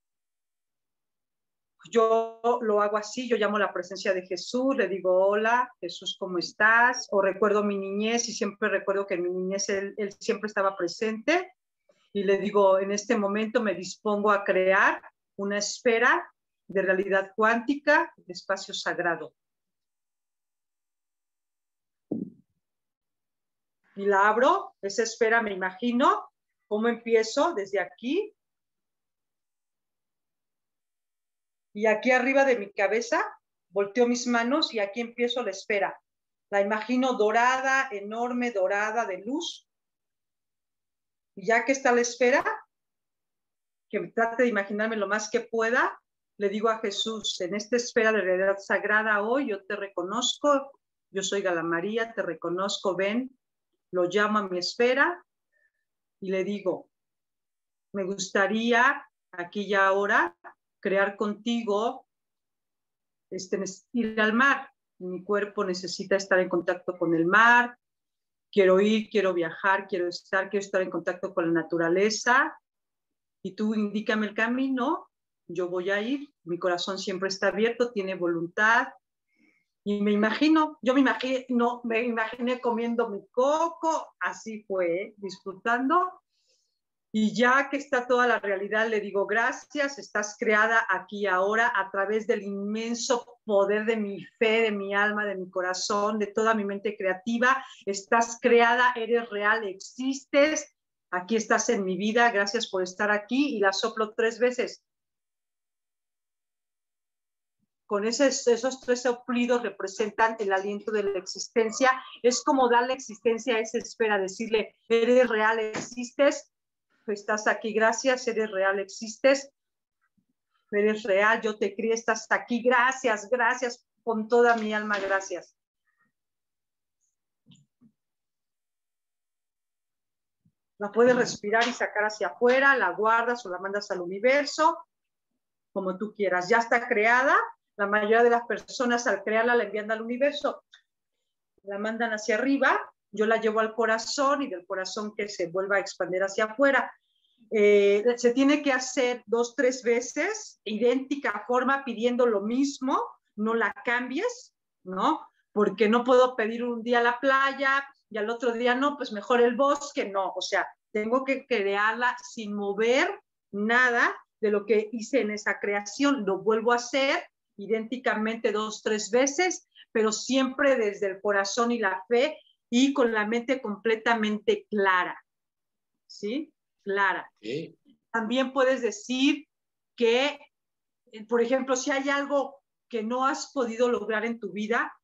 Yo lo hago así, yo llamo la presencia de Jesús, le digo, hola, Jesús, ¿cómo estás? O recuerdo mi niñez y siempre recuerdo que en mi niñez él, él siempre estaba presente. Y le digo, en este momento me dispongo a crear una esfera de realidad cuántica, de espacio sagrado. Y la abro, esa esfera me imagino, cómo empiezo desde aquí. Y aquí arriba de mi cabeza, volteo mis manos y aquí empiezo la esfera. La imagino dorada, enorme, dorada, de luz. Y ya que está la esfera, que trate de imaginarme lo más que pueda, le digo a Jesús, en esta esfera de realidad sagrada hoy, yo te reconozco, yo soy Gala María, te reconozco, ven, lo llamo a mi esfera y le digo, me gustaría aquí y ahora crear contigo, este, ir al mar. Mi cuerpo necesita estar en contacto con el mar, quiero ir, quiero viajar, quiero estar, quiero estar en contacto con la naturaleza y tú indícame el camino, yo voy a ir, mi corazón siempre está abierto, tiene voluntad y me imagino, yo me imagino, me imaginé comiendo mi coco, así fue, ¿eh? Disfrutando Y ya que está toda la realidad, le digo, gracias, estás creada aquí y ahora a través del inmenso poder de mi fe, de mi alma, de mi corazón, de toda mi mente creativa. Estás creada, eres real, existes. Aquí estás en mi vida, gracias por estar aquí. Y la soplo tres veces. Con esos, esos tres soplidos representan el aliento de la existencia. Es como darle existencia a esa esfera, decirle, eres real, existes. Estás aquí, gracias, eres real, existes, eres real, yo te crié, estás aquí, gracias, gracias, con toda mi alma, gracias. La puedes respirar y sacar hacia afuera, la guardas o la mandas al universo, como tú quieras. Ya está creada, la mayoría de las personas al crearla la envían al universo, la mandan hacia arriba, yo la llevo al corazón y del corazón que se vuelva a expandir hacia afuera. Eh, se tiene que hacer dos, tres veces, idéntica forma, pidiendo lo mismo, no la cambies, ¿no? Porque no puedo pedir un día la playa y al otro día no, pues mejor el bosque, no. O sea, tengo que crearla sin mover nada de lo que hice en esa creación. Lo vuelvo a hacer idénticamente dos, tres veces, pero siempre desde el corazón y la fe y con la mente completamente clara, ¿sí? Clara. Sí. También puedes decir que, por ejemplo, si hay algo que no has podido lograr en tu vida,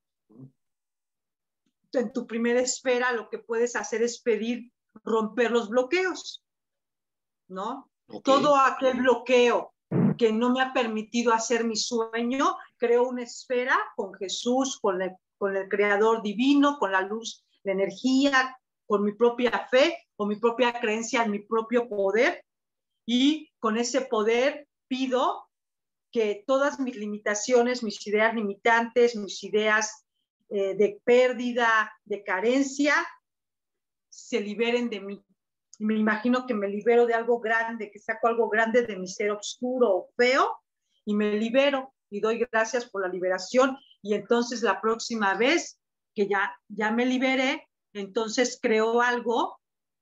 en tu primera esfera lo que puedes hacer es pedir romper los bloqueos, ¿no? Okay. Todo aquel bloqueo que no me ha permitido hacer mi sueño, creo una esfera con Jesús, con el, con el Creador divino, con la luz, la energía, con mi propia fe, con mi propia creencia en mi propio poder, y con ese poder pido que todas mis limitaciones, mis ideas limitantes, mis ideas eh, de pérdida, de carencia, se liberen de mí. Y me imagino que me libero de algo grande, que saco algo grande de mi ser oscuro o feo, y me libero y doy gracias por la liberación. Y entonces la próxima vez que ya, ya me liberé, entonces creo algo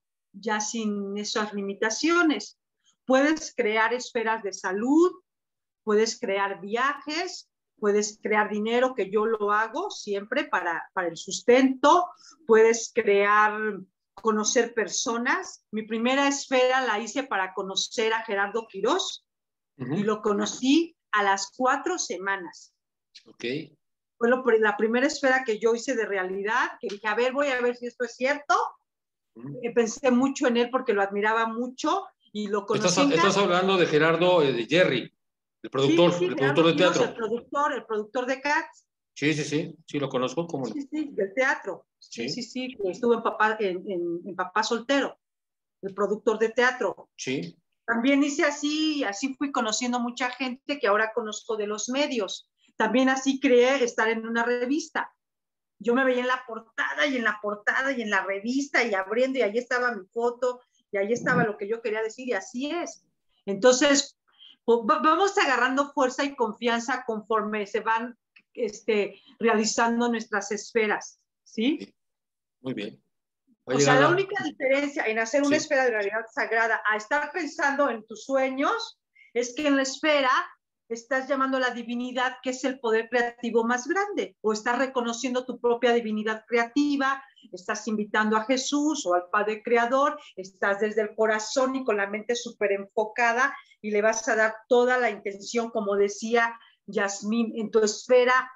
ya sin esas limitaciones. Puedes crear esferas de salud, puedes crear viajes, puedes crear dinero, que yo lo hago siempre para, para el sustento, puedes crear, conocer personas. Mi primera esfera la hice para conocer a Gerardo Quirós, uh-huh. y lo conocí a las cuatro semanas. Ok. Fue lo, la primera esfera que yo hice de realidad, que dije, a ver, voy a ver si esto es cierto. Uh-huh. Eh, pensé mucho en él porque lo admiraba mucho y lo conocí. Estás, estás hablando de Gerardo, eh, de Jerry, el productor, sí, sí, el productor de teatro. El productor, el productor de Cats. Sí, sí, sí, sí, lo conozco. ¿Cómo? Sí, sí, del teatro. Sí, sí, sí, sí. Estuvo en papá, en, en, en Papá Soltero, el productor de teatro. Sí. También hice así, así fui conociendo mucha gente que ahora conozco de los medios. También así creé estar en una revista. Yo me veía en la portada y en la portada y en la revista y abriendo y ahí estaba mi foto y ahí estaba lo que yo quería decir y así es. Entonces, pues, vamos agarrando fuerza y confianza conforme se van este, realizando nuestras esferas, ¿sí? Muy bien. O sea, la única diferencia en hacer una sí. esfera de realidad sagrada a estar pensando en tus sueños es que en la esfera estás llamando a la divinidad, que es el poder creativo más grande, o estás reconociendo tu propia divinidad creativa, estás invitando a Jesús o al Padre Creador, estás desde el corazón y con la mente súper enfocada y le vas a dar toda la intención, como decía Yasmín, en tu esfera,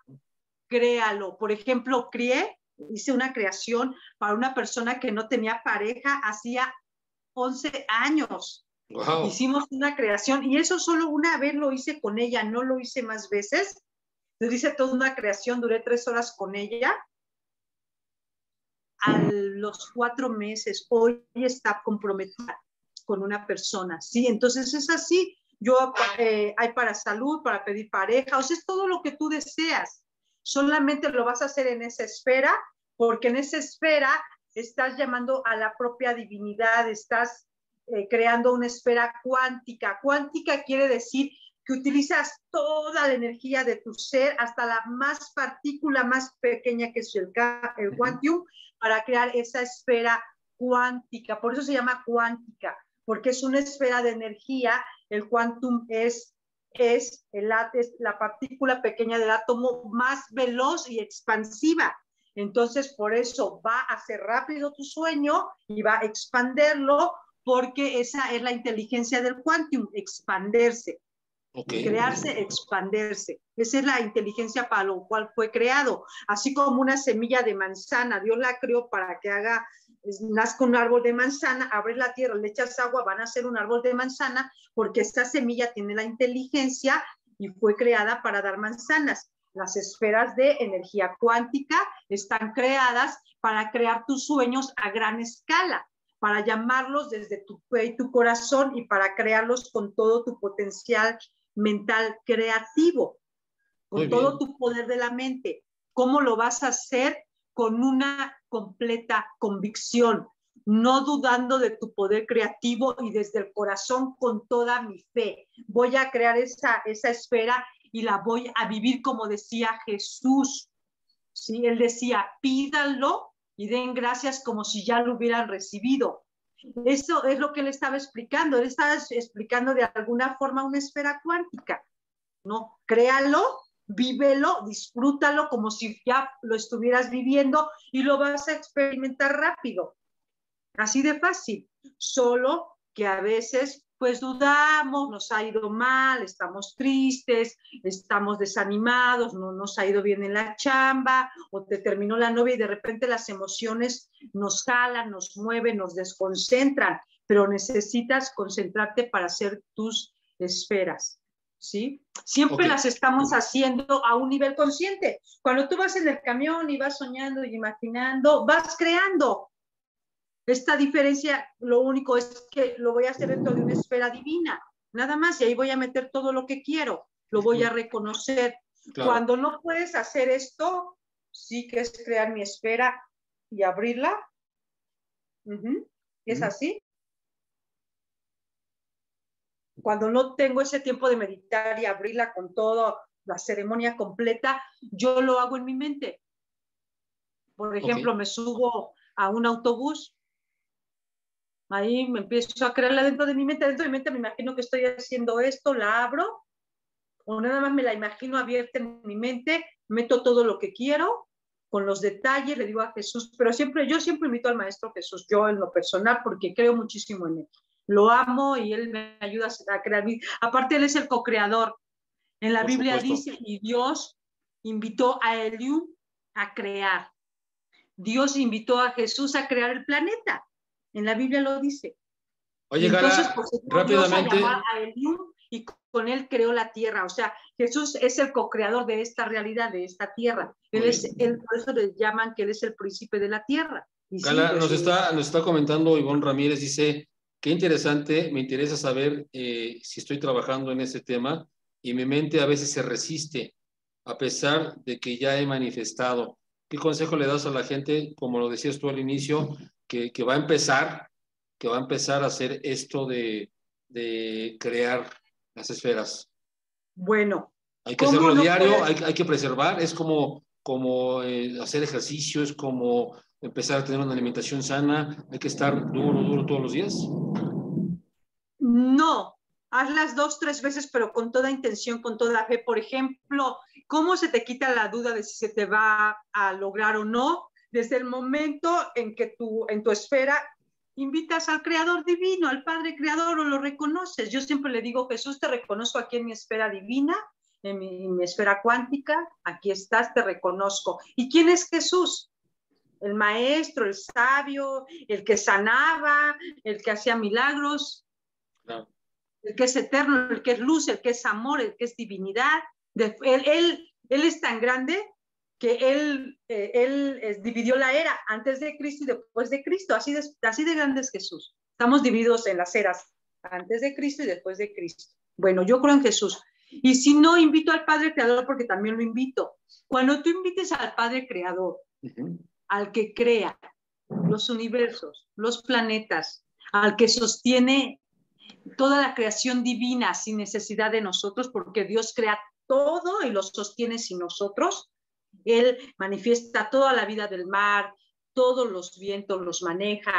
créalo. Por ejemplo, crié, hice una creación para una persona que no tenía pareja hacía once años. Wow. Hicimos una creación y eso solo una vez lo hice con ella, no lo hice más veces. Entonces hice toda una creación, duré tres horas con ella. A los cuatro meses, hoy está comprometida con una persona, ¿sí? Entonces es así. Yo, eh, hay para salud, para pedir pareja, o sea, es todo lo que tú deseas. Solamente lo vas a hacer en esa esfera, porque en esa esfera estás llamando a la propia divinidad, estás eh, creando una esfera cuántica. Cuántica quiere decir que utilizas toda la energía de tu ser, hasta la más partícula más pequeña que es el, el quantum, para crear esa esfera cuántica. Por eso se llama cuántica, porque es una esfera de energía. El quantum es, es, el, es la partícula pequeña del átomo más veloz y expansiva. Entonces, por eso va a hacer rápido tu sueño y va a expanderlo, porque esa es la inteligencia del quantum, expanderse. Okay. Crearse, expanderse. Esa es la inteligencia para lo cual fue creado. Así como una semilla de manzana, Dios la creó para que haga, nazca un árbol de manzana, abres la tierra, le echas agua, van a hacer un árbol de manzana, porque esta semilla tiene la inteligencia y fue creada para dar manzanas. Las esferas de energía cuántica están creadas para crear tus sueños a gran escala, para llamarlos desde tu fe y tu corazón y para crearlos con todo tu potencial mental creativo, con todo tu poder de la mente. ¿Cómo lo vas a hacer? Con una completa convicción, no dudando de tu poder creativo y desde el corazón con toda mi fe. Voy a crear esa, esa esfera y la voy a vivir como decía Jesús. ¿Sí? Él decía, pídanlo y den gracias como si ya lo hubieran recibido. Eso es lo que él estaba explicando. Él estaba explicando de alguna forma una esfera cuántica, ¿no? Créalo, vívelo, disfrútalo como si ya lo estuvieras viviendo y lo vas a experimentar rápido. Así de fácil. Solo que a veces pues dudamos, nos ha ido mal, estamos tristes, estamos desanimados, no nos ha ido bien en la chamba, o te terminó la novia y de repente las emociones nos jalan, nos mueven, nos desconcentran, pero necesitas concentrarte para hacer tus esferas, ¿sí? Siempre okay. Las estamos haciendo a un nivel consciente. Cuando tú vas en el camión y vas soñando y imaginando, vas creando. Esta diferencia, lo único es que lo voy a hacer dentro de una esfera divina, nada más, y ahí voy a meter todo lo que quiero, lo voy a reconocer. Claro. Cuando no puedes hacer esto, sí que es crear mi esfera y abrirla. Uh-huh. ¿Es uh-huh. así? Cuando no tengo ese tiempo de meditar y abrirla con toda la ceremonia completa, yo lo hago en mi mente. Por ejemplo, okay. me subo a un autobús, ahí me empiezo a crearla dentro de mi mente, dentro de mi mente me imagino que estoy haciendo esto, la abro, o nada más me la imagino abierta en mi mente, meto todo lo que quiero, con los detalles, le digo a Jesús, pero siempre, yo siempre invito al Maestro Jesús, yo en lo personal, porque creo muchísimo en él. Lo amo y él me ayuda a crear. Aparte, él es el co-creador. En la Por Biblia supuesto. Dice, y Dios invitó a Eliú a crear. Dios invitó a Jesús a crear el planeta. En la Biblia lo dice. Oye, Entonces, Gara, pues, rápidamente. Dios a, a Eliú y con él creó la tierra. O sea, Jesús es el co-creador de esta realidad, de esta tierra. Él es, él, por eso le llaman que él es el príncipe de la tierra. Y Gala, sí, pues, nos, está, nos está comentando Ivonne Ramírez, dice, qué interesante, me interesa saber eh, si estoy trabajando en ese tema y mi mente a veces se resiste, a pesar de que ya he manifestado. ¿Qué consejo le das a la gente, como lo decías tú al inicio, que, que va a empezar, que va a empezar a hacer esto de, de crear las esferas? Bueno. Hay que hacerlo diario, hay, hay que preservar, es como, como eh, hacer ejercicio, es como empezar a tener una alimentación sana, hay que estar duro, duro todos los días. No, hazlas dos, tres veces, pero con toda intención, con toda fe. Por ejemplo, ¿cómo se te quita la duda de si se te va a lograr o no? Desde el momento en que tú, en tu esfera, invitas al Creador Divino, al Padre Creador, o lo reconoces. Yo siempre le digo, Jesús, te reconozco aquí en mi esfera divina, en mi, en mi esfera cuántica, aquí estás, te reconozco. ¿Y quién es Jesús? El maestro, el sabio, el que sanaba, el que hacía milagros, no. el que es eterno, el que es luz, el que es amor, el que es divinidad. De, él, él, él es tan grande que él, eh, él eh, dividió la era antes de Cristo y después de Cristo. Así de, así de grande es Jesús. Estamos divididos en las eras, antes de Cristo y después de Cristo. Bueno, yo creo en Jesús. Y si no, invito al Padre Creador porque también lo invito. Cuando tú invites al Padre Creador, uh-huh. al que crea los universos, los planetas, al que sostiene toda la creación divina sin necesidad de nosotros, porque Dios crea todo y lo sostiene sin nosotros. Él manifiesta toda la vida del mar, todos los vientos los maneja,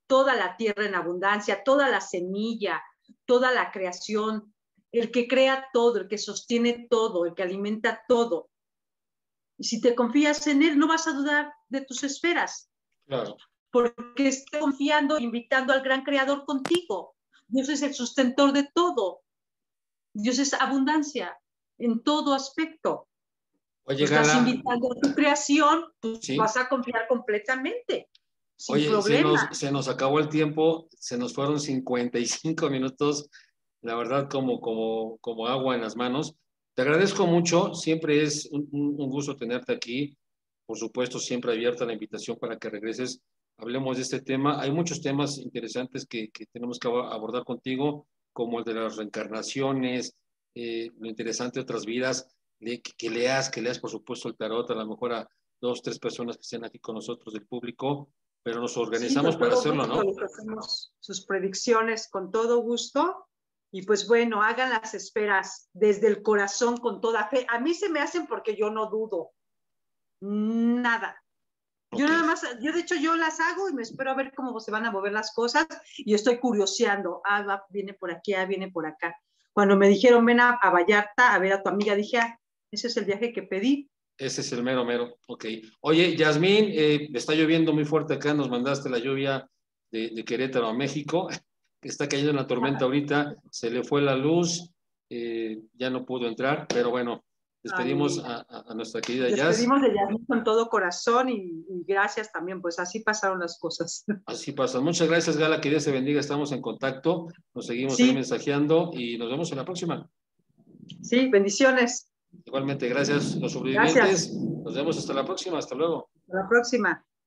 toda la tierra en abundancia, toda la semilla, toda la creación, el que crea todo, el que sostiene todo, el que alimenta todo. Y si te confías en él, no vas a dudar de tus esferas. Claro. Porque estás confiando, invitando al gran creador contigo. Dios es el sustentor de todo. Dios es abundancia en todo aspecto. Oye, estás Gala, invitando a tu creación, tú ¿sí? vas a confiar completamente. Sin Oye, problema. se nos, se nos acabó el tiempo, se nos fueron cincuenta y cinco minutos, la verdad, como, como, como agua en las manos. Te agradezco mucho, siempre es un, un gusto tenerte aquí. Por supuesto, siempre abierta la invitación para que regreses. Hablemos de este tema. Hay muchos temas interesantes que, que tenemos que abordar contigo, como el de las reencarnaciones, eh, lo interesante de otras vidas, que, que leas, que leas, por supuesto, el tarot, a lo mejor a dos, tres personas que estén aquí con nosotros del público, pero nos organizamos sí, para hacerlo, gusto, ¿no? Hacemos sus predicciones con todo gusto. Y pues bueno, hagan las esperas desde el corazón con toda fe. A mí se me hacen porque yo no dudo. Nada. Okay. Yo nada más, yo de hecho yo las hago y me espero a ver cómo se van a mover las cosas y estoy curioseando. Ah, va, viene por aquí, ah, viene por acá. Cuando me dijeron ven a, a Vallarta a ver a tu amiga, dije, ah, ese es el viaje que pedí. Ese es el mero mero, ok. Oye, Yasmín, eh, está lloviendo muy fuerte acá, nos mandaste la lluvia de, de Querétaro a México, que está cayendo una tormenta ahorita, se le fue la luz, eh, ya no pudo entrar, pero bueno, despedimos a, a, a nuestra querida Yas. Despedimos de Yasmín con todo corazón y, y gracias también, pues así pasaron las cosas. Así pasa. Muchas gracias, Gala, que Dios te bendiga, estamos en contacto, nos seguimos sí. ahí mensajeando y nos vemos en la próxima. Sí, bendiciones. Igualmente, gracias los sobrevivientes. Gracias. Nos vemos hasta la próxima. Hasta luego. Hasta la próxima.